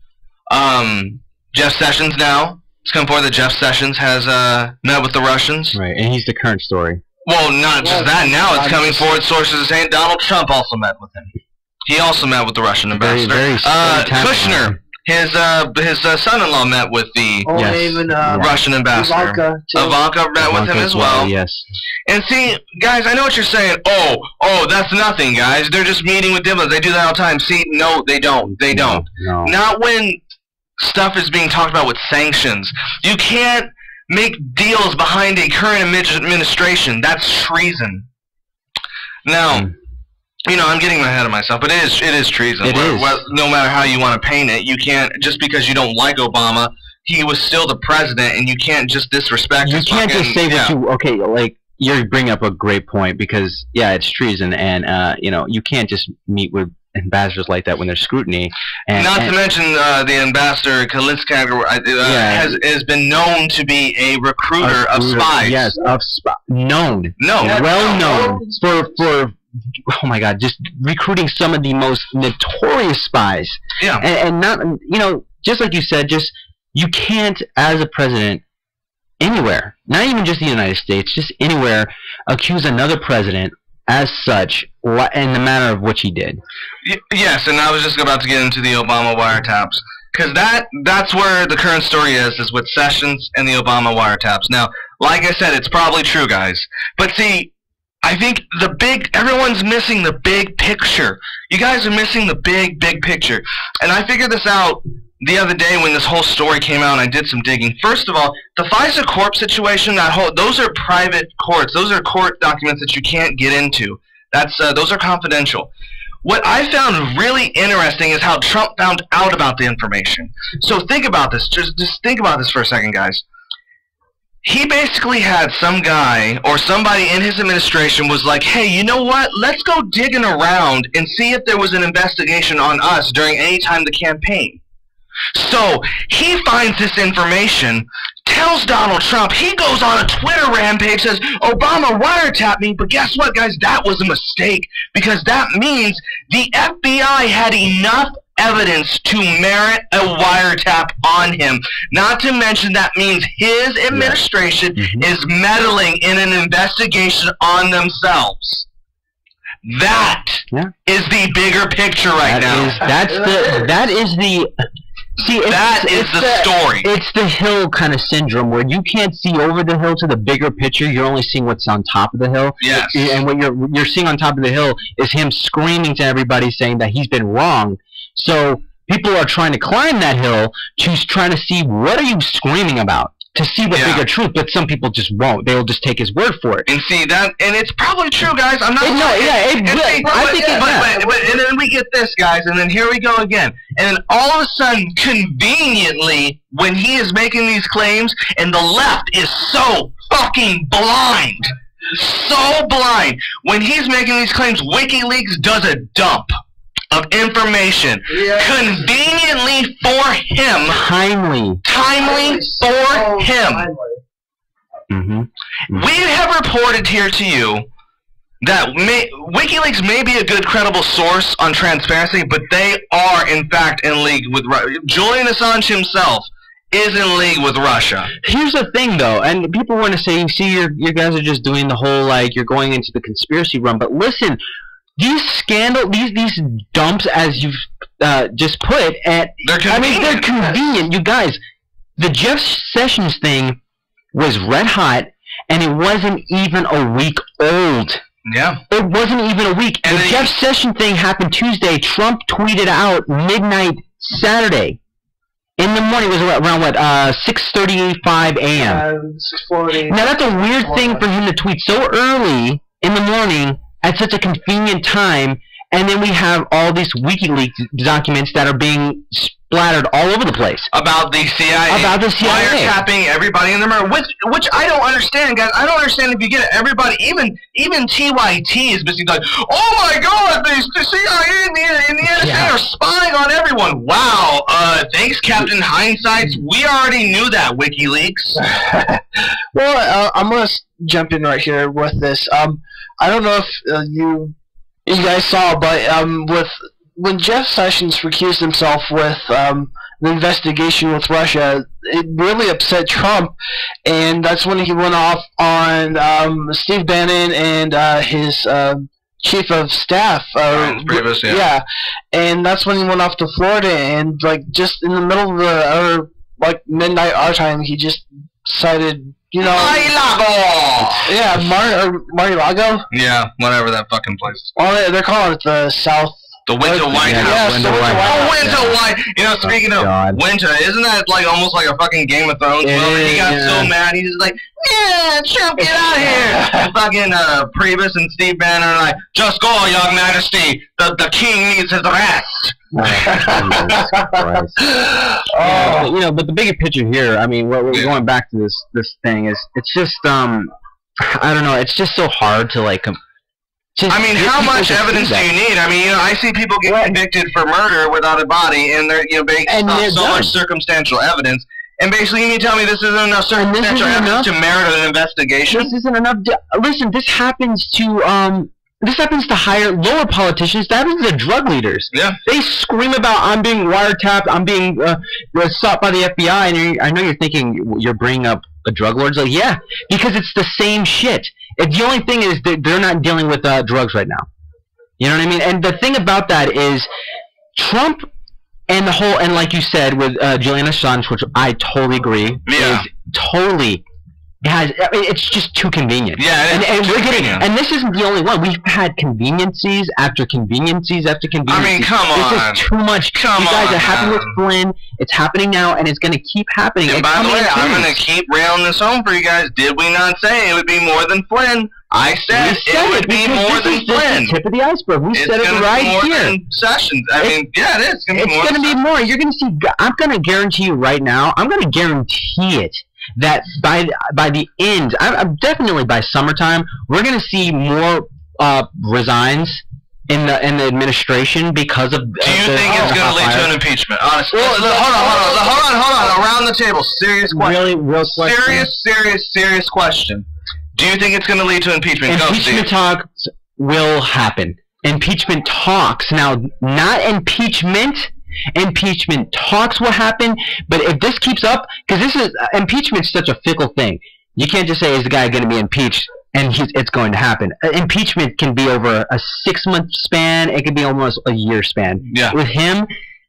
Um, Jeff Sessions now, it's come forward that Jeff Sessions has uh, met with the Russians. Right, and he's the current story. Well, not just that. Now it's coming forward. Sources are saying Donald Trump also met with him. He also met with the Russian ambassador. Very, very uh, Kushner, his uh, his uh, son-in-law met with the Oh, yes. even, uh, Russian ambassador. Ivanka, too. Ivanka met with him as well. Yes. And see, guys, I know what you're saying. Oh, oh, that's nothing, guys. They're just meeting with diplomats. They do that all the time. See, no, they don't. They don't. No. Not when stuff is being talked about with sanctions. You can't make deals behind a current administration. That's treason. Now, mm. you know, I'm getting ahead of myself, but it is it is treason. It where, is. Where, no matter how you want to paint it, you can't, just because you don't like Obama, he was still the president, and you can't just disrespect You his can't fucking, just say yeah. what you, okay, like, you bring up a great point, because, yeah, it's treason, and, uh, you know, you can't just meet with ambassadors like that when there's scrutiny. And, Not and, to mention uh, the ambassador Kaliska uh, Yeah. has has been known to be a recruiter of recruiter, spies. Yes, of spies. Known. No. Well known for, for, oh my God, just recruiting some of the most notorious spies. Yeah. And, and not, you know, just like you said, just, you can't, as a president, anywhere, not even just the United States, just anywhere, accuse another president as such in the manner of which he did. Y yes, and I was just about to get into the Obama wiretaps, because that that's where the current story is, is with Sessions and the Obama wiretaps. Now, like I said, it's probably true, guys. But see, I think the big, everyone's missing the big picture. You guys are missing the big, big picture. And I figured this out the other day when this whole story came out, and I did some digging. First of all, the FISA Corp situation, that whole, those are private courts. Those are court documents that you can't get into. That's uh, those are confidential. What I found really interesting is how Trump found out about the information. So think about this. Just, just think about this for a second, guys. He basically had some guy or somebody in his administration was like, hey, you know what? Let's go digging around and see if there was an investigation on us during any time of the campaign. So he finds this information, tells Donald Trump, he goes on a Twitter rampage, says, Obama wiretapped me, but guess what, guys? That was a mistake, because that means the F B I had enough evidence to merit a wiretap on him. Not to mention that means his administration yeah. mm-hmm. is meddling in an investigation on themselves. That yeah. is the bigger picture right that now. Is, that's the, that is the... See, it's, that is it's the, the story. It's the hill kind of syndrome, where you can't see over the hill to the bigger picture. You're only seeing what's on top of the hill. Yes. And what you're you're seeing on top of the hill is him screaming to everybody, saying that he's been wrong. So people are trying to climb that hill to trying to see, what are you screaming about, to see the Yeah. bigger truth. But some people just won't. They'll just take his word for it. And see that, and it's probably true, guys. I'm not. It- no, yeah, it- and but see, I but, think it- but, yeah. but, but, and then we get this, guys, and then here we go again. And then all of a sudden, conveniently, when he is making these claims, and the left is so fucking blind, so blind. When he's making these claims, WikiLeaks does a dump of information, Yeah. conveniently for him, Timely. timely So for him. timely. Mm-hmm. We have reported here to you that may, WikiLeaks may be a good, credible source on transparency, but they are, in fact, in league with Russia. Julian Assange himself is in league with Russia. Here's the thing, though, and people want to say, you see, you you guys are just doing the whole, like, you're going into the conspiracy run. But listen, these scandal, these these dumps, as you've uh, just put, and They're I mean, they're convenient. convenient. You guys, the Jeff Sessions thing was red hot, and it wasn't even a week old. Yeah. It wasn't even a week. And the then Jeff he- Sessions thing happened Tuesday. Trump tweeted out midnight Saturday. In the morning, it was around, what, uh, six thirty-five a m Uh, six forty. Now, that's a weird thing for him to tweet so early in the morning at such a convenient time, and then we have all these WikiLeaks documents that are being splattered all over the place. About the C I A. About the C I A. Wiretapping everybody in the mirror, which, which I don't understand, guys. I don't understand if you get it. Everybody, even even T Y T is busy like, oh my God, the, the C I A and the, and the N S A Yeah. are spying on everyone. Wow, uh, thanks, Captain Hindsight. We already knew that, WikiLeaks. Well, uh, I'm gonna s- jump in right here with this. Um, I don't know if uh, you you guys saw, but um, with when Jeff Sessions recused himself with um, the investigation with Russia, it really upset Trump, and that's when he went off on um, Steve Bannon and uh, his uh, chief of staff. Uh, Reince Priebus, yeah. yeah, and that's when he went off to Florida, and like just in the middle of the or like midnight our time, he just decided, you know, Mar-a-Lago! yeah, Mar or Mar-a-Lago. Yeah, whatever that fucking place is. Well, they- they're calling it the South. The Winter White Yeah, House. Winter So- White oh, House, Winter yeah. White. You know, speaking Oh, of God. winter, isn't that like almost like a fucking Game of Thrones It moment? is, He got yeah. so mad, he's just like, yeah, Trump, get out of here. And fucking uh, Priebus and Steve Bannon are like, just go, your majesty. The, the king needs his rest. Jesus Christ. Yeah, but, you know, but the bigger picture here, I mean, what we're Yeah. going back to this this thing is, it's just, um, I don't know, it's just so hard to like. Com- just I mean, get how people much to see evidence do that. you need? I mean, you know, I see people get Right. convicted for murder without a body, and they're, you know, based And on they're so done. much circumstantial evidence. And basically, you mean to tell me this isn't enough And this circumstantial isn't evidence enough? to merit an investigation? This isn't enough. To, listen, this happens to um, this happens to higher, lower politicians. That happens to drug leaders. Yeah. They scream about, I'm being wiretapped, I'm being uh, sought by the F B I, and you're, I know you're thinking you're bringing up a drug lords. Like, yeah, because it's the same shit. It, the only thing is that they're not dealing with uh, drugs right now. You know what I mean? And the thing about that is, Trump and the whole, and like you said with uh, Julian Assange, which I totally agree, Yeah. is totally. Guys, I mean, it's just too convenient. Yeah, it and, is and too we're getting, convenient. and this isn't the only one. We've had conveniencies after conveniencies after conveniencies. I mean, come This on. is too much. Come you guys, on, it happened with man. Flynn. It's happening now, and it's going to keep happening. And It's by the coming way, in I'm waves. going to keep railing this home for you guys. Did we not say it would be more than Flynn? I said, We said it would be because more this than is just Flynn. the tip of the iceberg. We It's said it gonna right be more here. than Sessions. I It's- mean, yeah, it is. It's going to be It's more going to than be more. You're going to see. I'm going to guarantee you right now. I'm going to guarantee it that by by the end, I'm, I'm definitely by summertime, we're going to see more uh, resigns in the in the administration because of. Do you think it's going to lead to an impeachment? Honestly, Well, hold on, hold on, hold on, hold on. Around the table, serious question. Really, real question. Serious, serious, serious question. Do you think it's going to lead to impeachment? Go, Impeachment Steve. talks will happen. Impeachment talks now, not impeachment. Impeachment talks will happen, but if this keeps up, because this is uh, impeachment's such a fickle thing. You can't just say, "Is the guy going to be impeached?" and he's, it's going to happen. Uh, impeachment can be over a six-month span. It could be almost a year span. Yeah. With him,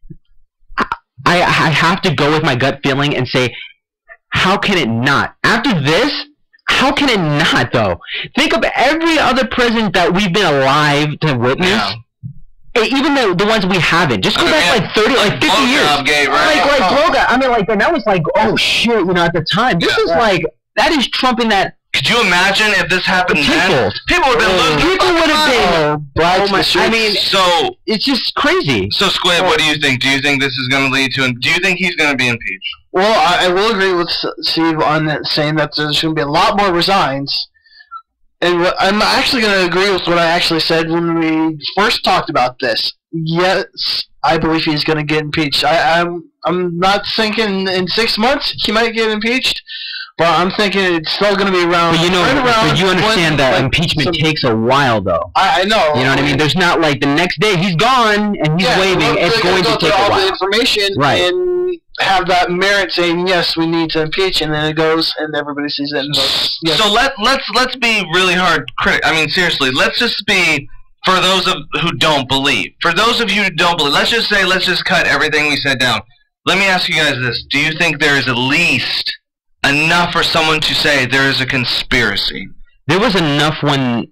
I I have to go with my gut feeling and say, how can it not? After this. How can it not, though? Think of every other president that we've been alive to witness. Yeah. Eh, Even the the ones we haven't. Just go I back mean, like thirty, like fifty years. Blowjob-gate, right? Like like Blowjob. I mean, like and that was like, oh shit, you know, at the time. This Yeah. is like that is trumping that. Could you imagine if this happened then? Tenfold. People would have been losing People their would have fucking been. minds. Oh my! I mean, So, it's just crazy. so Squid, what do you think? Do you think this is going to lead to? Do you think he's going to be impeached? Well, I, I will agree with S- Steve on that, saying that there's going to be a lot more resigns. And what, I'm actually going to agree with what I actually said when we first talked about this. Yes, I believe he's going to get impeached. I, I'm I'm not thinking in six months he might get impeached, but I'm thinking it's still going to be around. But you know, right around but you understand when, that like, impeachment some- takes a while, though. I, I know. You know what I mean? There's not like the next day he's gone and he's Yeah, waving. well, It's they're going gonna to go take through a all the while. information Right. and have that merit saying yes, we need to impeach, and then it goes and everybody sees it and votes. Yes. So let let's let's be really hard critic. I mean, seriously, let's just be for those of who don't believe. For those of you who don't believe, let's just say let's just cut everything we said down. Let me ask you guys this: do you think there is at least enough for someone to say there is a conspiracy? There was enough when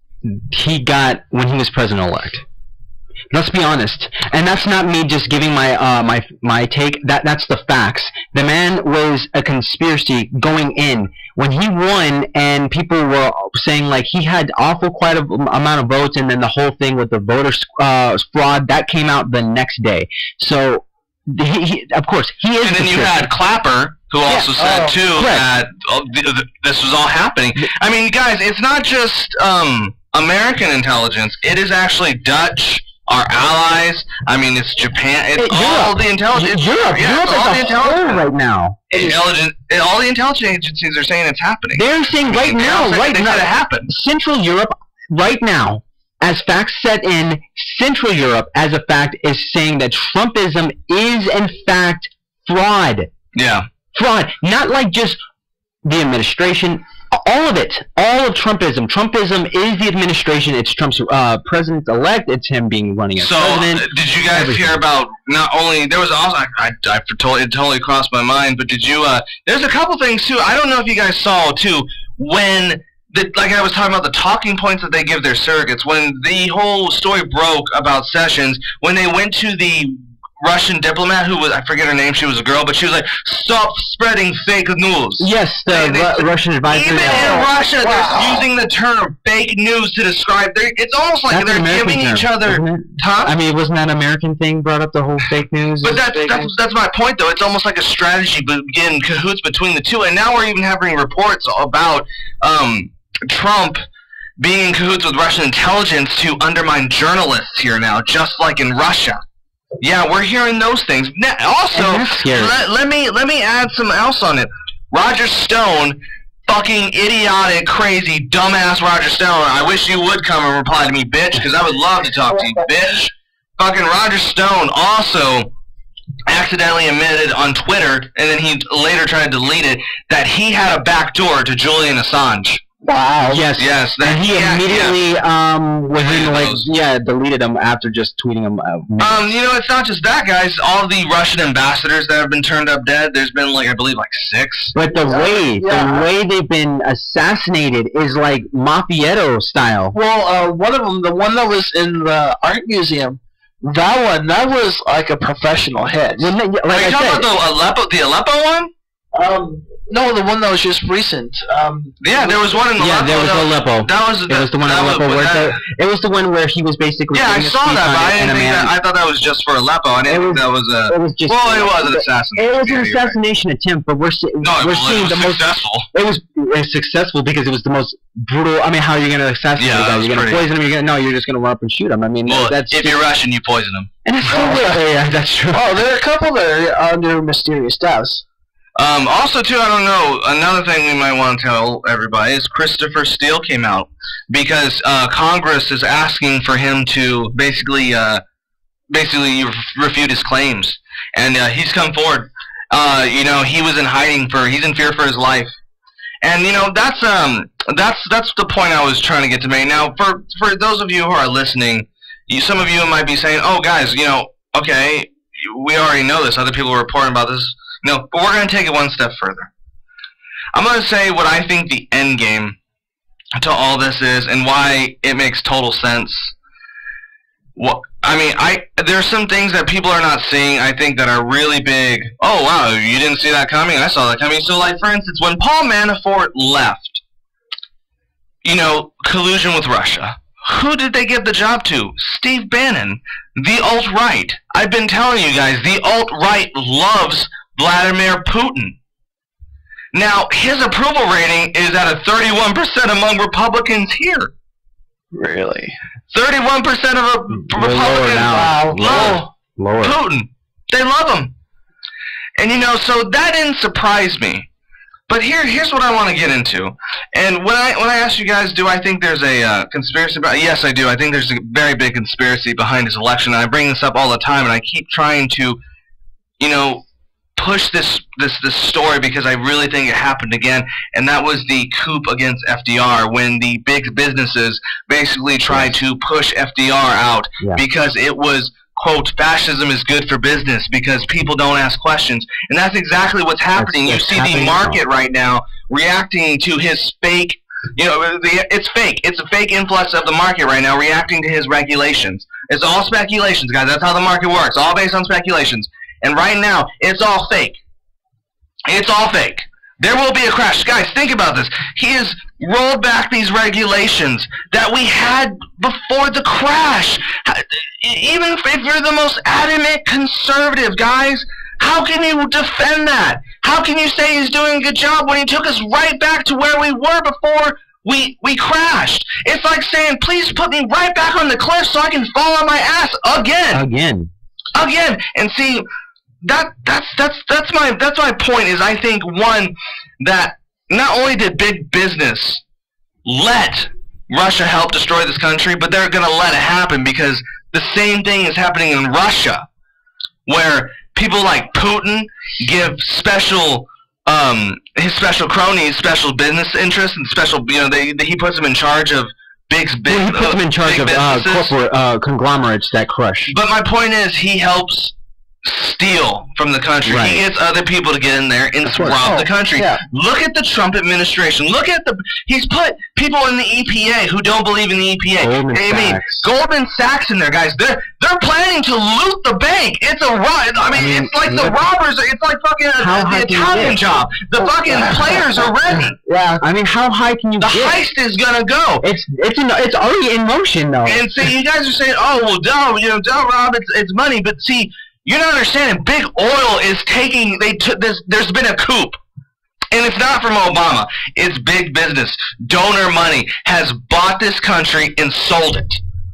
he got when he was president-elect. Let's be honest, and that's not me just giving my uh, my my take. That that's the facts. The man was a conspiracy going in when he won, and people were saying like he had awful quite a amount of votes, and then the whole thing with the voter uh, fraud that came out the next day. So, he, he, of course, he is. And then you conspiracy. had Clapper, who also said Oh, too correct. that oh, th- th- this was all happening. I mean, guys, it's not just um, American intelligence; it is actually Dutch. Our allies. I mean, it's Japan. It's Hey, all Europe. the intelligence. Europe, yeah, Europe it's all is the a whole intelligence. right now. Intelligence. All the intelligence agencies are saying it's happening. They're saying right They now, said- right they now, said it happened. Central Europe, right now, as facts set in Central Europe, as a fact, is saying that Trumpism is, in fact, fraud. Yeah. Fraud. Not like just the administration. All of it. All of Trumpism. Trumpism is the administration. It's Trump's uh, president-elect. It's him being running as so, president. So, uh, did you guys everything. hear about not only, there was also, I, I, I totally, it totally crossed my mind, but did you, uh, there's a couple things, too. I don't know if you guys saw, too, when, the, like I was talking about the talking points that they give their surrogates, when the whole story broke about Sessions, when they went to the Russian diplomat who was, I forget her name, she was a girl, but she was like, stop spreading fake news. Yes, the they, they, Ru Russian advisor. Even in Russia, wow. they're using the term fake news to describe, it's almost like that's they're giving term, each other, huh? I mean, wasn't that an American thing brought up the whole fake news? But that's, that's, news? that's my point, though. It's almost like a strategy begin cahoots between the two, and now we're even having reports about um, Trump being in cahoots with Russian intelligence to undermine journalists here now, just like in Russia. Yeah, we're hearing those things. Now, also, let, let me let me add some else on it. Roger Stone, fucking idiotic, crazy, dumbass Roger Stone. I wish you would come and reply to me, bitch, because I would love to talk to you, bitch. Fucking Roger Stone also accidentally admitted on Twitter, and then he later tried to delete it, that he had a backdoor to Julian Assange. Wow. Yes. Yes. That, and he yeah, immediately, yeah. um, within like, yeah, deleted them after just tweeting them out. Um, you know, it's not just that, guys. All the Russian ambassadors that have been turned up dead, there's been, like, I believe, like six. But the yeah. way, yeah. the way they've been assassinated is like Mafietto style. Well, uh, one of them, the one that was in the art museum, that one, that was like a professional hit. Well, like Are you I talking said, about the Aleppo, the Aleppo one? Um, no, the one that was just recent. Um, yeah, there was one in yeah, Aleppo. there was that, Aleppo. That was it was the one in Aleppo. Was, where that, the, it was the one where he was basically. Yeah, I saw that, but I didn't think that. I thought that was just for Aleppo. I didn't was, think that was a. It was just. Well, it was an assassination. It was an yeah, assassination right. attempt, but we're see, no, we're well, seeing it was the successful. most. It was, it was successful because it was the most brutal. I mean, how are you going to assassinate yeah, a guy? You're going to poison him. You're going no, you're just going to run up and shoot him. I mean, well, that's if you're Russian, you poison him. And it's so weird. Yeah, that's true. Oh, there are a couple that are under mysterious deaths. Um, also, too, I don't know, another thing we might want to tell everybody is Christopher Steele came out because uh, Congress is asking for him to basically uh, basically refute his claims. And uh, he's come forward. Uh, you know, he was in hiding for, he's in fear for his life. And, you know, that's um, that's that's the point I was trying to get to make. Now, for, for those of you who are listening, you, some of you might be saying, oh, guys, you know, okay, we already know this. Other people are reporting about this. No, but we're going to take it one step further. I'm going to say what I think the end game to all this is and why it makes total sense. Well, I mean, I there's some things that people are not seeing, I think, that are really big. Oh, wow, you didn't see that coming? I saw that coming. So, like, for instance, when Paul Manafort left, you know, collusion with Russia, who did they give the job to? Steve Bannon, the alt-right. I've been telling you guys, the alt-right loves Vladimir Putin. Now, his approval rating is at a thirty-one percent among Republicans here. Really? thirty-one percent of a Republicans now. love Lower. Putin. They love him. And, you know, so that didn't surprise me. But here, here's what I want to get into. And when I when I ask you guys, do I think there's a uh, conspiracy about? Yes, I do. I think there's a very big conspiracy behind this election. And I bring this up all the time, and I keep trying to, you know, push this this this story because I really think it happened again, and that was the coup against F D R when the big businesses basically tried to push F D R out yeah. because it was, quote, fascism is good for business because people don't ask questions. And that's exactly what's happening. That's, you that's see happening the market now. right now reacting to his fake, you know, the, it's fake. It's a fake influx of the market right now reacting to his regulations. It's all speculations, guys. That's how the market works. All based on speculations. And right now, it's all fake. It's all fake. There will be a crash. Guys, think about this. He has rolled back these regulations that we had before the crash. Even if you're the most adamant conservative, guys, how can you defend that? How can you say he's doing a good job when he took us right back to where we were before we we crashed? It's like saying, please put me right back on the cliff so I can fall on my ass again. Again. Again. And see, that that's that's that's my that's my point is I think one that not only did big business let Russia helped destroy this country, but they're going to let it happen because the same thing is happening in Russia, where people like Putin give special, um, his special cronies, special business interests, and special, you know, they, they he puts them in charge of big, big. Well, he puts uh, them in charge of uh, corporate uh, conglomerates that crush. But my point is, he helps steal from the country. Right. He gets other people to get in there and course. rob Oh, the country. yeah. Look at the Trump administration. Look at the. He's put people in the E P A who don't believe in the E P A. Goldman I mean, Sachs. Goldman Sachs in there, guys. They're they're planning to loot the bank. It's a ride. I mean, I mean, it's like the look- robbers. It's like fucking How the high can you Italian get? job. The fucking players are ready. Yeah. I mean, how high can you The get? heist is gonna go. It's it's in, it's already in motion though. And see, you guys are saying, "Oh, well, duh, you know, duh, Rob, it's it's money." But see, you're not understanding. Big oil is taking. They took this. There's been a coup, and it's not from Obama. It's big business. Donor money has bought this country and sold it.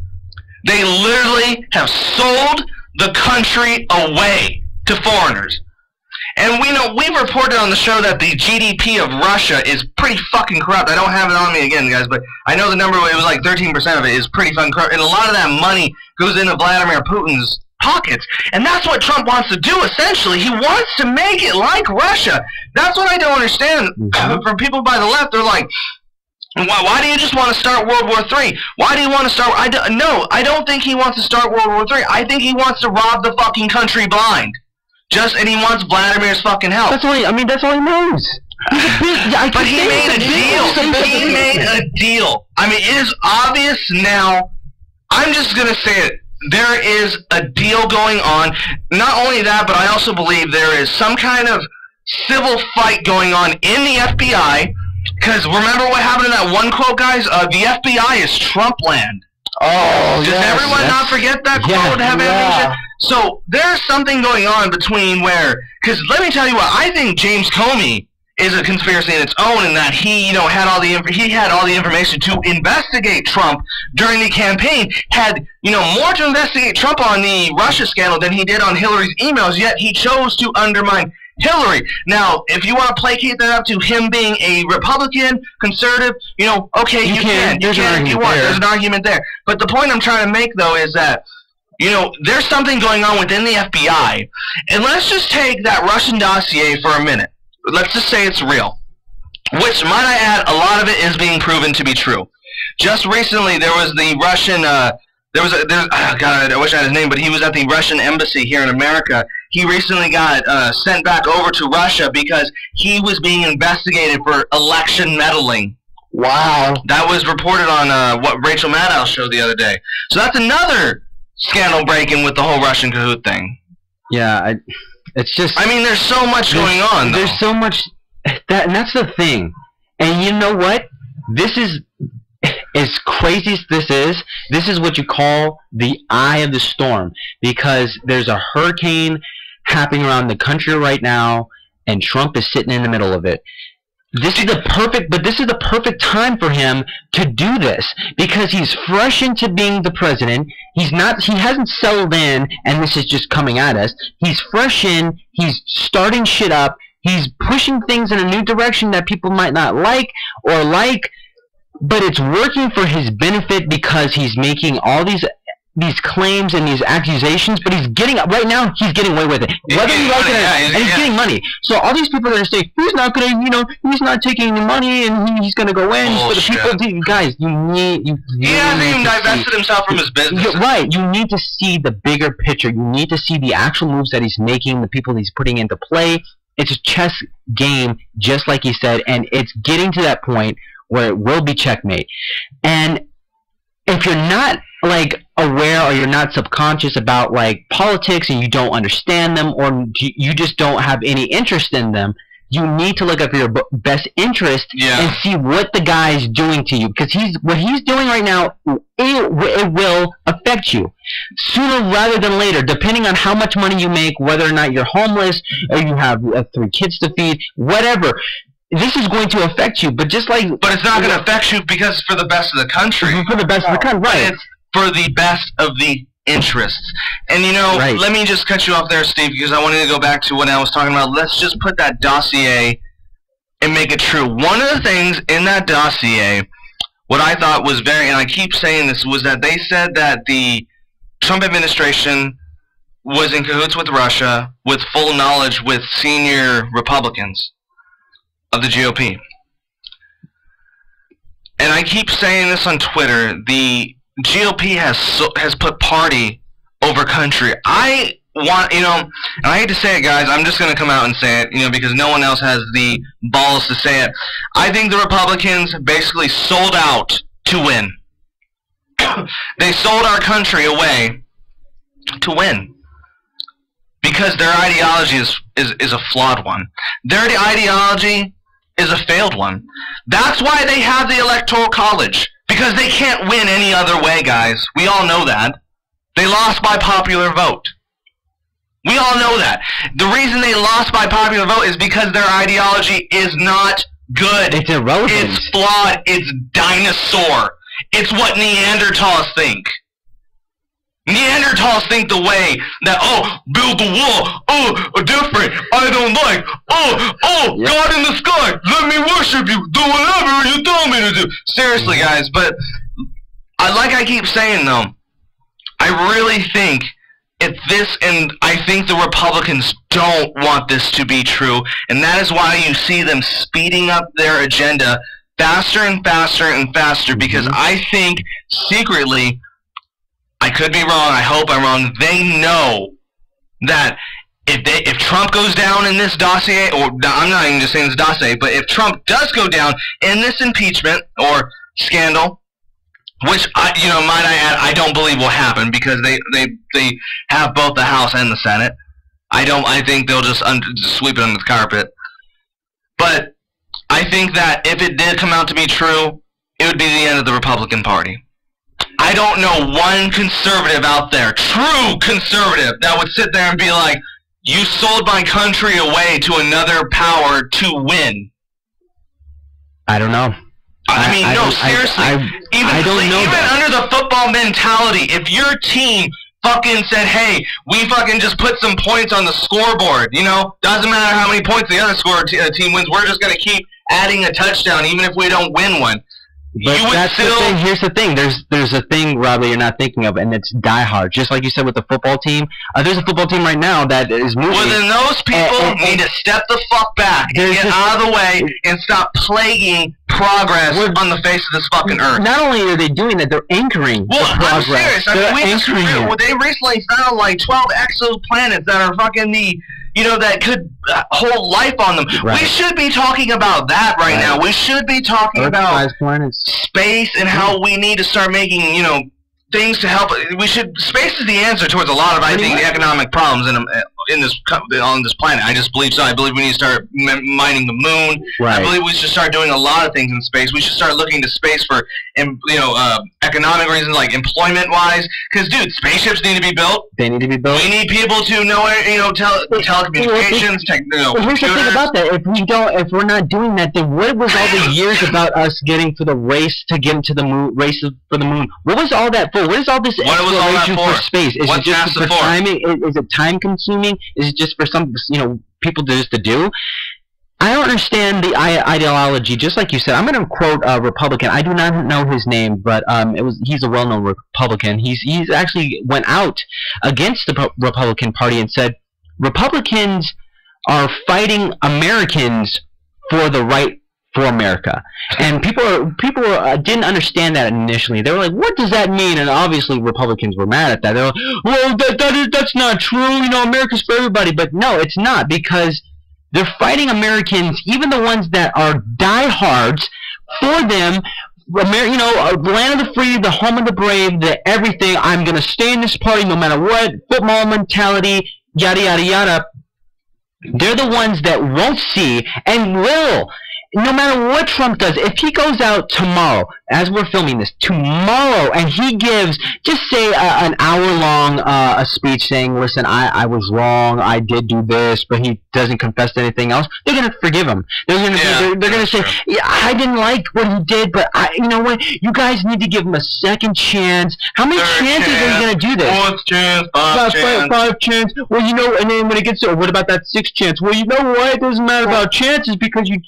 They literally have sold the country away to foreigners. And we know we've reported on the show that the G D P of Russia is pretty fucking corrupt. I don't have it on me again, guys, but I know the number. It was like thirteen percent of it is pretty fucking corrupt, and a lot of that money goes into Vladimir Putin's pockets. And that's what Trump wants to do. Essentially, he wants to make it like Russia. That's what I don't understand. Mhm. From people by the left, they're like, Why, why do you just want to start World War Three? Why do you want to start? I do, no, I don't think he wants to start World War Three. I think he wants to rob the fucking country blind. Just and he wants Vladimir's fucking help. That's all. He, I mean, that's all he knows. He's a big, I But keep he saying made a it's deal. business. He made a deal. I mean, it is obvious now. I'm just gonna say it. There is a deal going on. Not only that, but I also believe there is some kind of civil fight going on in the F B I. Because remember what happened in that one quote, guys? Uh, the F B I is Trump land. Oh, Does yes, everyone that's- not forget that quote? Yeah, have yeah. amnesia? So there's something going on between where, because let me tell you what, I think James Comey is a conspiracy in its own, in that he, you know, had all the inf- he had all the information to investigate Trump during the campaign. Had you know more to investigate Trump on the Russia scandal than he did on Hillary's emails. Yet he chose to undermine Hillary. Now, if you want to placate that up to him being a Republican, conservative, you know, okay, you, You can, can. you There's an can if you argument want. there. There's an argument there. But the point I'm trying to make, though, is that, you know, there's something going on within the F B I, and let's just take that Russian dossier for a minute. Let's just say it's real, which, might I add, a lot of it is being proven to be true. Just recently, there was the Russian, uh, there was a, there's, oh God, I wish I had his name, but he was at the Russian embassy here in America. He recently got uh, sent back over to Russia because he was being investigated for election meddling. Wow. That was reported on uh, what Rachel Maddow showed the other day. So that's another scandal breaking with the whole Russian cahoot thing. Yeah, I, it's just. I mean, there's so much going on, though. There's so much that, and that's the thing. And you know what? This is as crazy as this is. This is what you call the eye of the storm, because there's a hurricane happening around the country right now, and Trump is sitting in the middle of it. This is the perfect, but this is the perfect time for him to do this, because he's fresh into being the president. He's not, he hasn't settled in, and this is just coming at us. He's fresh in, he's starting shit up, he's pushing things in a new direction that people might not like or like, but it's working for his benefit because he's making all these these claims and these accusations, but he's getting, right now, he's getting away with it. Whether you like it or not, and he's getting money. So all these people that are saying, he's not going to, you know, he's not taking any money, and he, he's going to go in for the people. To, guys, you need, you He hasn't even divested himself from his business. You're right. You need to see the bigger picture. You need to see the actual moves that he's making, the people he's putting into play. It's a chess game, just like he said, and it's getting to that point where it will be checkmate. And if you're not, like, aware, or you're not subconscious about, like, politics, and you don't understand them, or you just don't have any interest in them, you need to look up your best interest Yeah. and see what the guy is doing to you, because he's what he's doing right now, it, it will affect you sooner rather than later, depending on how much money you make, whether or not you're homeless, or you have uh, three kids to feed, whatever. This is going to affect you, but just like, But it's not going to affect you because it's for the best of the country. for the best of the country, But right? it's for the best of the interests. And you know, Right. let me just cut you off there, Steve, because I wanted to go back to what I was talking about. Let's just put that dossier and make it true. One of the things in that dossier what I thought was very, and I keep saying this, was that they said that the Trump administration was in cahoots with Russia with full knowledge with senior Republicans of the G O P. And I keep saying this on Twitter, the G O P has so, has put party over country. I want, you know, and I hate to say it, guys, I'm just going to come out and say it, you know, because no one else has the balls to say it. I think the Republicans basically sold out to win. They sold our country away to win. Because their ideology is, is, is a flawed one. Their ideology is a failed one. That's why they have the Electoral College. Because they can't win any other way, guys. We all know that. They lost by popular vote. We all know that. The reason they lost by popular vote is because their ideology is not good. It's irrelevant. It's flawed. It's dinosaur. It's what Neanderthals think. Neanderthals think the way that, oh, build the wall, oh, different, I don't like, oh, oh, yep. God in the sky, let me worship you, do whatever you tell me to do. Seriously, guys, but I, like I keep saying, though, I really think if this, and I think the Republicans don't want this to be true, and that is why you see them speeding up their agenda faster and faster and faster, because mm-hmm. I think secretly, I could be wrong, I hope I'm wrong, they know that if they if Trump goes down in this dossier, or I'm not even just saying this dossier, but if Trump does go down in this impeachment or scandal, which I you know might I add I don't believe will happen because they they, they have both the House and the Senate. I don't I think they'll just, under, just sweep it under the carpet. But I think that if it did come out to be true, it would be the end of the Republican Party. I don't know one conservative out there, true conservative, that would sit there and be like, you sold my country away to another power to win. I don't know. I, I mean, I, no, I, seriously. I, I, even I don't know even that. under the football mentality, if your team fucking said, hey, we fucking just put some points on the scoreboard, you know, doesn't matter how many points the other score t- uh, team wins, we're just going to keep adding a touchdown even if we don't win one. But you that's still... the thing. Here's the thing. There's there's a thing, Rob, that you're not thinking of, and it's diehard. Just like you said with the football team. Uh, there's a football team right now that is moving. Well, then those people and, and, need to step the fuck back and get just, out of the way and stop plaguing progress on the face of this fucking earth. Not only are they doing that, they're anchoring well, the progress. I'm serious. I they're mean, we anchoring just, it. Well, they recently found like twelve exoplanets that are fucking the, you know, that could hold life on them. Right. We should be talking about that right, right. now. We should be talking Earth about space and how we need to start making, you know, things to help. We should. Space is the answer towards a lot of, I think, the economic problems in in this on this planet. I just believe so. I believe we need to start mining the moon. Right. I believe we should start doing a lot of things in space. We should start looking to space for, you know, uh, economic reasons, like employment-wise. Because, dude, spaceships need to be built. They need to be built. We need people to know, you know, tele telecommunications, tech, you know, well, here's the thing about that. If we don't, if we're not doing that, then what was all the years about us getting for the race to get into the moon, race for the moon? What was all that for? What is all this what exploration for? for space? Is What's it just for, for timing? Is, is it time consuming? Is it just for some, you know, people to just to do? I don't understand the ideology. Just like you said, I'm going to quote a Republican. I do not know his name, but um, it was he's a well-known Republican. He's he's actually went out against the Republican Party and said Republicans are fighting Americans for the right for America. And people are, people uh, didn't understand that initially. They were like, what does that mean? And obviously Republicans were mad at that. They were like, well, that, that is, that's not true. You know, America's for everybody. But no, it's not, because they're fighting Americans, even the ones that are diehards, for them. Amer you know, uh, land of the free, the home of the brave, the everything. I'm going to stay in this party no matter what. Football mentality, yada, yada, yada. They're the ones that won't see and will. No matter what Trump does, if he goes out tomorrow, as we're filming this, tomorrow, and he gives, just say, uh, an hour-long uh, a speech saying, listen, I, I was wrong, I did do this, but he doesn't confess to anything else, they're going to forgive him. They're going to yeah, they're, they're going to say, yeah, I didn't like what he did, but I, you know what, you guys need to give him a second chance. How many Third chances chance, are you going to do this? Fourth chance, five, five, chance. Five, five chance. Well, you know, and then when it gets to, what about that sixth chance? Well, you know what, it doesn't matter about chances, because you just need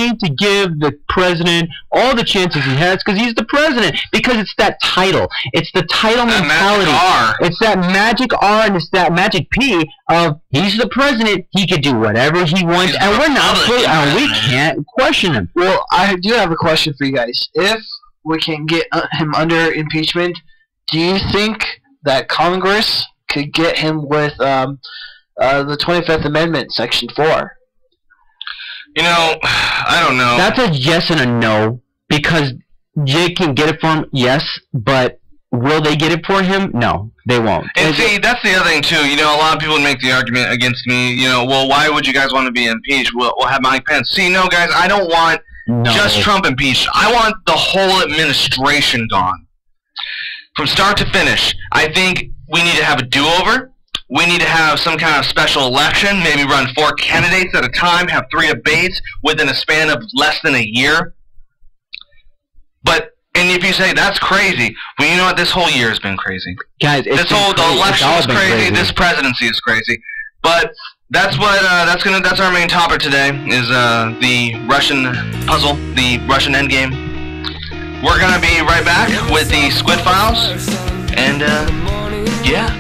willing to give the president all the chances he has because he's the president. Because it's that title. It's the title that mentality. Magic R. It's that magic R and it's that magic P of he's the president. He could do whatever he wants, He's and we're not. And we Republican. can't question him. Well, I do have a question for you guys. If we can get uh, him under impeachment, do you think that Congress could get him with um, uh, the twenty-fifth Amendment, Section four? You know, I don't know. That's a yes and a no because Jake can get it for him, yes, but will they get it for him? No, they won't. And see, that's the other thing too. You know, a lot of people would make the argument against me. You know, well, why would you guys want to be impeached? We'll, we'll have Mike Pence. See, no, guys, I don't want No. just Trump impeached. I want the whole administration gone, from start to finish. I think we need to have a do-over. We need to have some kind of special election. Maybe run four candidates at a time. Have three debates within a span of less than a year. But and if you say that's crazy, well, you know what? This whole year has been crazy. Guys, it's This whole been crazy. the election It's all is been crazy. crazy. This presidency is crazy. But that's what uh, that's gonna that's our main topic today is uh, the Russian puzzle, the Russian endgame. We're gonna be right back with the Squid Files, and uh, yeah.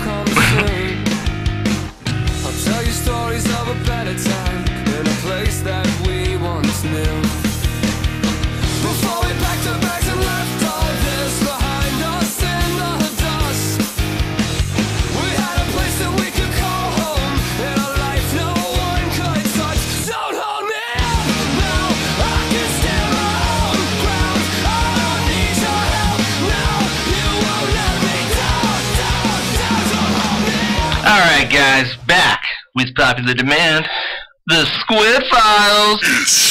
I'll tell you stories of a better time in a place that we once knew. Before we packed our bags and left all this behind us in the dust, we had a place that we could call home in a life no one could touch. Don't hold me up now, I can stand my own ground. I don't need your help now, you won't let me down, down, down. Don't hold me up. All right, guys, back with popular demand, the Squid Files.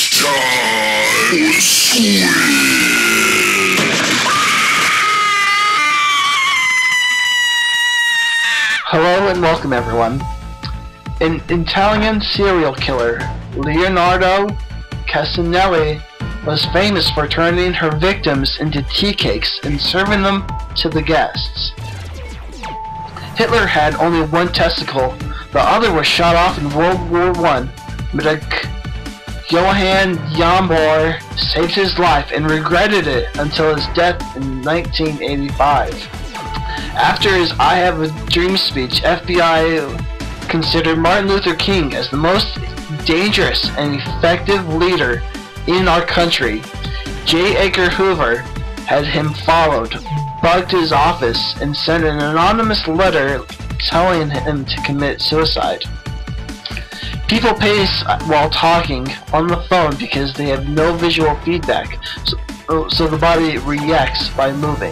Hello and welcome, everyone. An Italian serial killer, Leonardo Casanelli, was famous for turning her victims into tea cakes and serving them to the guests. Hitler had only one testicle. The other was shot off in World War One. Medic Johann Jambor saved his life and regretted it until his death in nineteen eighty-five. After his I Have a Dream speech, F B I considered Martin Luther King as the most dangerous and effective leader in our country. J. Edgar Hoover had him followed, bugged his office, and sent an anonymous letter telling him to commit suicide. People pace while talking on the phone because they have no visual feedback, so, so the body reacts by moving.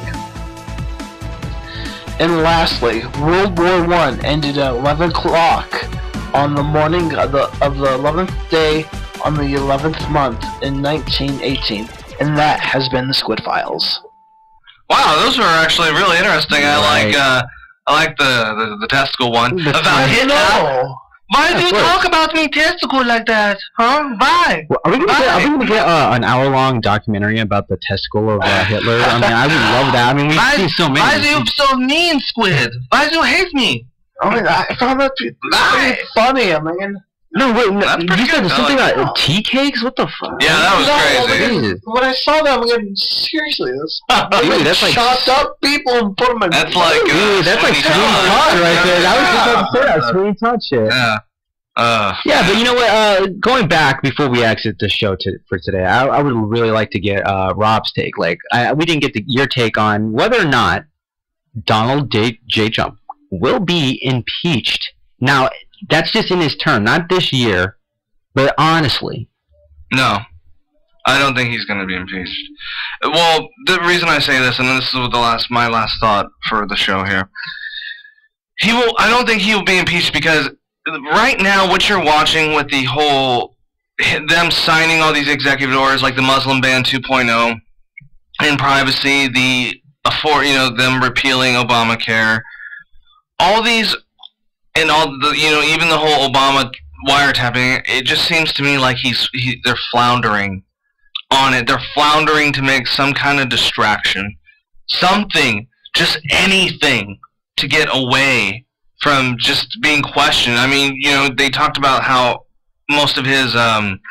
And lastly, World War One ended at eleven o'clock on the morning of the, of the eleventh day on the eleventh month in nineteen eighteen. And that has been the Squid Files. Wow, those were actually really interesting. I Right. like uh, I like the, the the testicle one. The About testicle. Hitler. Why Yeah, do you of course. talk about me testicle like that? Huh? Why? Well, Are we gonna get, are we Why? gonna get uh, an hour-long documentary about the testicle of uh, Hitler? I mean, I would love that. I mean, we've Why, seen so many. why do you so mean, Squid? Why do you hate me? I mean, I found that to be Why? funny. I mean, No, wait, no, That's pretty you said good, something though. about tea cakes? What the fuck? Yeah, that was no, crazy. Jesus. when I saw that, I'm like, seriously, this Dude, that's like- chopped up people and put them in. That's like uh, Dude, that's like Sweeney Sweeney Todd. Todd right there. That was just about to say that. Sweeney Todd shit. Yeah. Uh, Yeah, but you know what? Uh, going back before we exit the show to, for today, I, I would really like to get uh, Rob's take. Like, I, we didn't get the, your take on whether or not Donald J. J. Trump will be impeached. Now, that's just in his term, not this year. But honestly, no. I don't think he's going to be impeached. Well, the reason I say this, and this is the last my last thought for the show here, he will. I don't think he will be impeached because right now, what you're watching with the whole them signing all these executive orders, like the Muslim ban two point oh, and privacy, the for you know them repealing Obamacare, all these, and all the you know even the whole Obama wiretapping, it just seems to me like he's he, they're floundering on it. They're floundering to make some kind of distraction, something, just anything to get away from just being questioned. I mean, you know, they talked about how most of his um,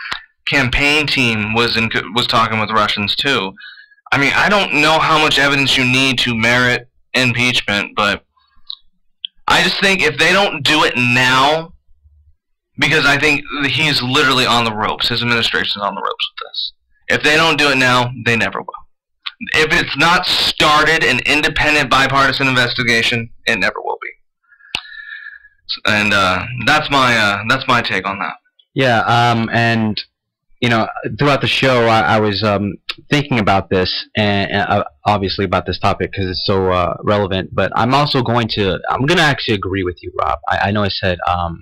campaign team was in was talking with Russians too. I mean, I don't know how much evidence you need to merit impeachment, but I just think if they don't do it now, because I think he's literally on the ropes. His administration's on the ropes with this. If they don't do it now, they never will. If it's not started an independent bipartisan investigation, it never will be. And uh, that's my uh, that's my take on that. Yeah, um, and you know, throughout the show, I, I was um, thinking about this, and, and uh, obviously about this topic because it's so uh, relevant. But I'm also going to I'm going to actually agree with you, Rob. I, I know I said um,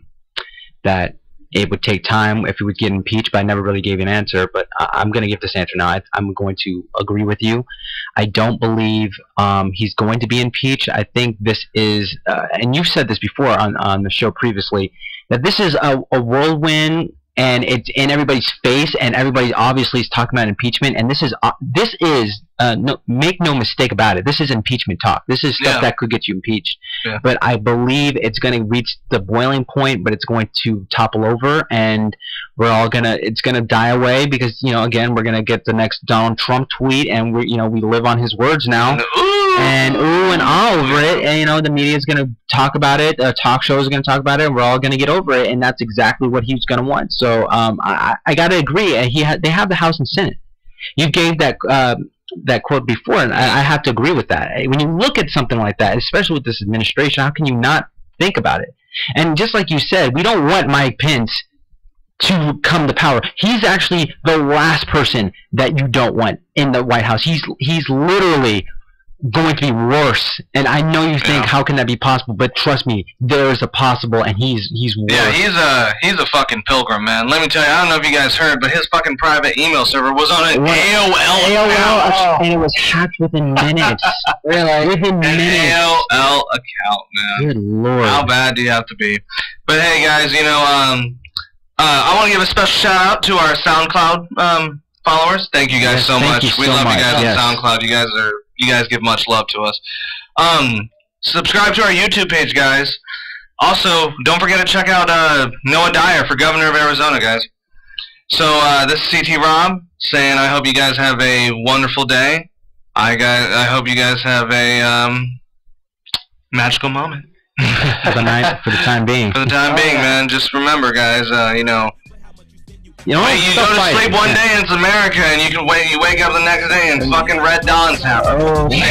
that it would take time if he would get impeached, but I never really gave an answer. But I, I'm going to give this answer now. I, I'm going to agree with you. I don't believe um, he's going to be impeached. I think this is, uh, and you've said this before on, on the show previously, that this is a, a whirlwind, and it's in everybody's face, and everybody obviously is talking about impeachment. And this is uh, this is uh, no, make no mistake about it. This is impeachment talk. This is stuff Yeah. that could get you impeached. Yeah. But I believe it's going to reach the boiling point, but it's going to topple over, and we're all gonna it's gonna die away because, you know, again, we're gonna get the next Donald Trump tweet, and we you know we live on his words now. Ooh. And ooh and all over it, and you know the media is going to talk about it, uh, talk shows are going to talk about it, and we're all going to get over it, and that's exactly what he's going to want. So um, I, I got to agree. He ha they have the House and Senate. You gave that uh, that quote before, and I, I have to agree with that. When you look at something like that, especially with this administration, how can you not think about it? And just like you said, we don't want Mike Pence to come to power. He's actually the last person that you don't want in the White House. He's he's literally going to be worse, and I know you think, Yeah. how can that be possible? But trust me, there is a possible, and he's he's worse. Yeah, he's a he's a fucking pilgrim, man. Let me tell you, I don't know if you guys heard, but his fucking private email server was on an What? A O L A O L, account. and it was hacked within minutes. Really, within An minutes. A O L account, man. Good lord. How bad do you have to be? But hey, guys, you know, um, uh, I want to give a special shout out to our SoundCloud um, followers. Thank you guys Yes, so thank much. you We so love much. you guys Yes. on SoundCloud. You guys are you guys give much love to us. Um, subscribe to our YouTube page, guys. Also, don't forget to check out uh, Noah Dyer for governor of Arizona, guys. So uh, this is C T Rob saying I hope you guys have a wonderful day. I guys, I hope you guys have a um, magical moment. For the night, for the time being. For the time being, man, just remember, guys, uh, you know, You know, hey, you stop go to fighting. sleep one Yeah. day and it's America, and you can wait, you wake up the next day and fucking Red Dawn's happening.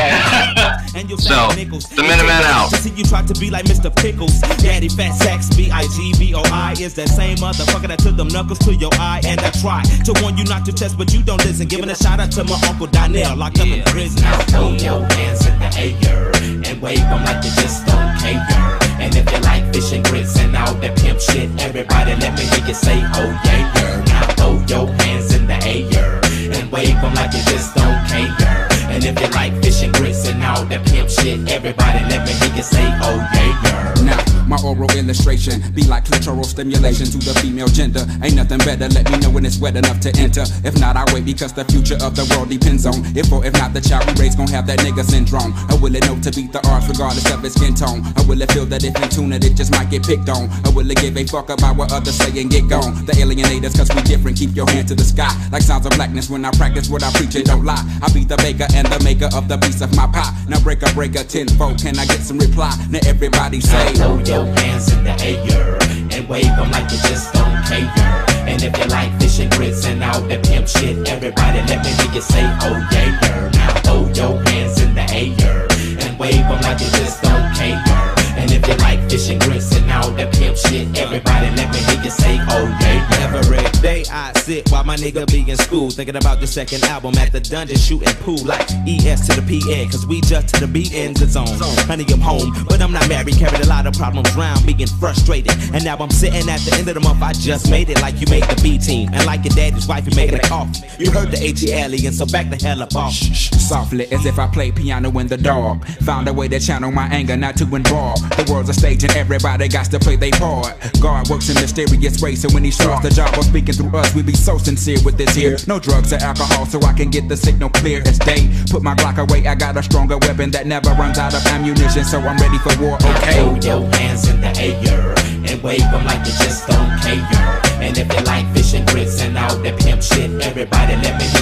So, the Minutemen out. See you try to be like Mister Pickles. Daddy Fat Sacks, B I G B O I is that same motherfucker that took them knuckles to your eye. And I try to warn you not to test, but you don't listen. Giving a shout out to my Uncle Donnell, locked up in prison. Now throw your hands in the air and wave them like you just don't care. And if you like fish and grits and all that pimp shit, everybody let me hear you say, oh yeah, yeah. Now throw your hands in the air and wave them like you just don't care. And if you like fish and grits and all that pimp shit, everybody let me hear you say, oh yeah, yeah. Now, my oral illustration be like clitoral stimulation to the female gender. Ain't nothing better, let me know when it's wet enough to enter. If not, I wait because the future of the world depends on if or if not the child we raise gon' have that nigga syndrome. Or will it know to beat the odds regardless of its skin tone? Or will it feel that if in tune it, it just might get picked on? Or will it give a fuck about what others say and get gone? The alienators, cause we different, keep your hand to the sky. Like sounds of blackness when I practice what I preach, it don't lie. I be the baker and the maker of the piece of my pie. Now break a breaker tenfold, can I get some reply? Now everybody say, throw your hands in the air and wave them like you just don't care. And if you like fish and grits and all that pimp shit, everybody let me hear you say, oh yeah, yeah. Now throw your hands in the air and wave them like you just don't care. And if you like fish and grits and all that pimp shit, everybody let me hear you say, oh yeah, yeah. Every day I sit while my nigga be in school, thinking about the second album at the dungeon, shooting pool like E S to the P N, cause we just to the B in the zone. Honey, I'm home, but I'm not married, carried a lot of problems round, being frustrated. And now I'm sitting at the end of the month, I just made it like you made the B team. And like your daddy's wife, you making a coffee. You heard the H E alien, so back the hell up off. Shh, softly, as if I play piano in the dark. Found a way to channel my anger, not to involve. The world's a stage and everybody got to play their part. God works in mysterious ways, so when he starts the job of speaking through us, we be so sincere with this here. No drugs or alcohol, so I can get the signal clear as day. Put my Glock away, I got a stronger weapon that never runs out of ammunition, so I'm ready for war, okay? Throw your hands in the air and wave them like you just don't care. And if you like fish and grits and all that pimp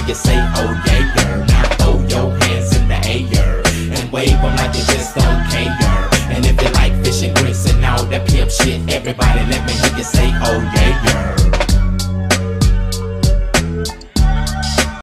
you say, oh yeah, now throw your hands in the air and wave them like you just don't care. And if you like fish and grits and all that pimp shit, everybody let me hear you say, oh yeah.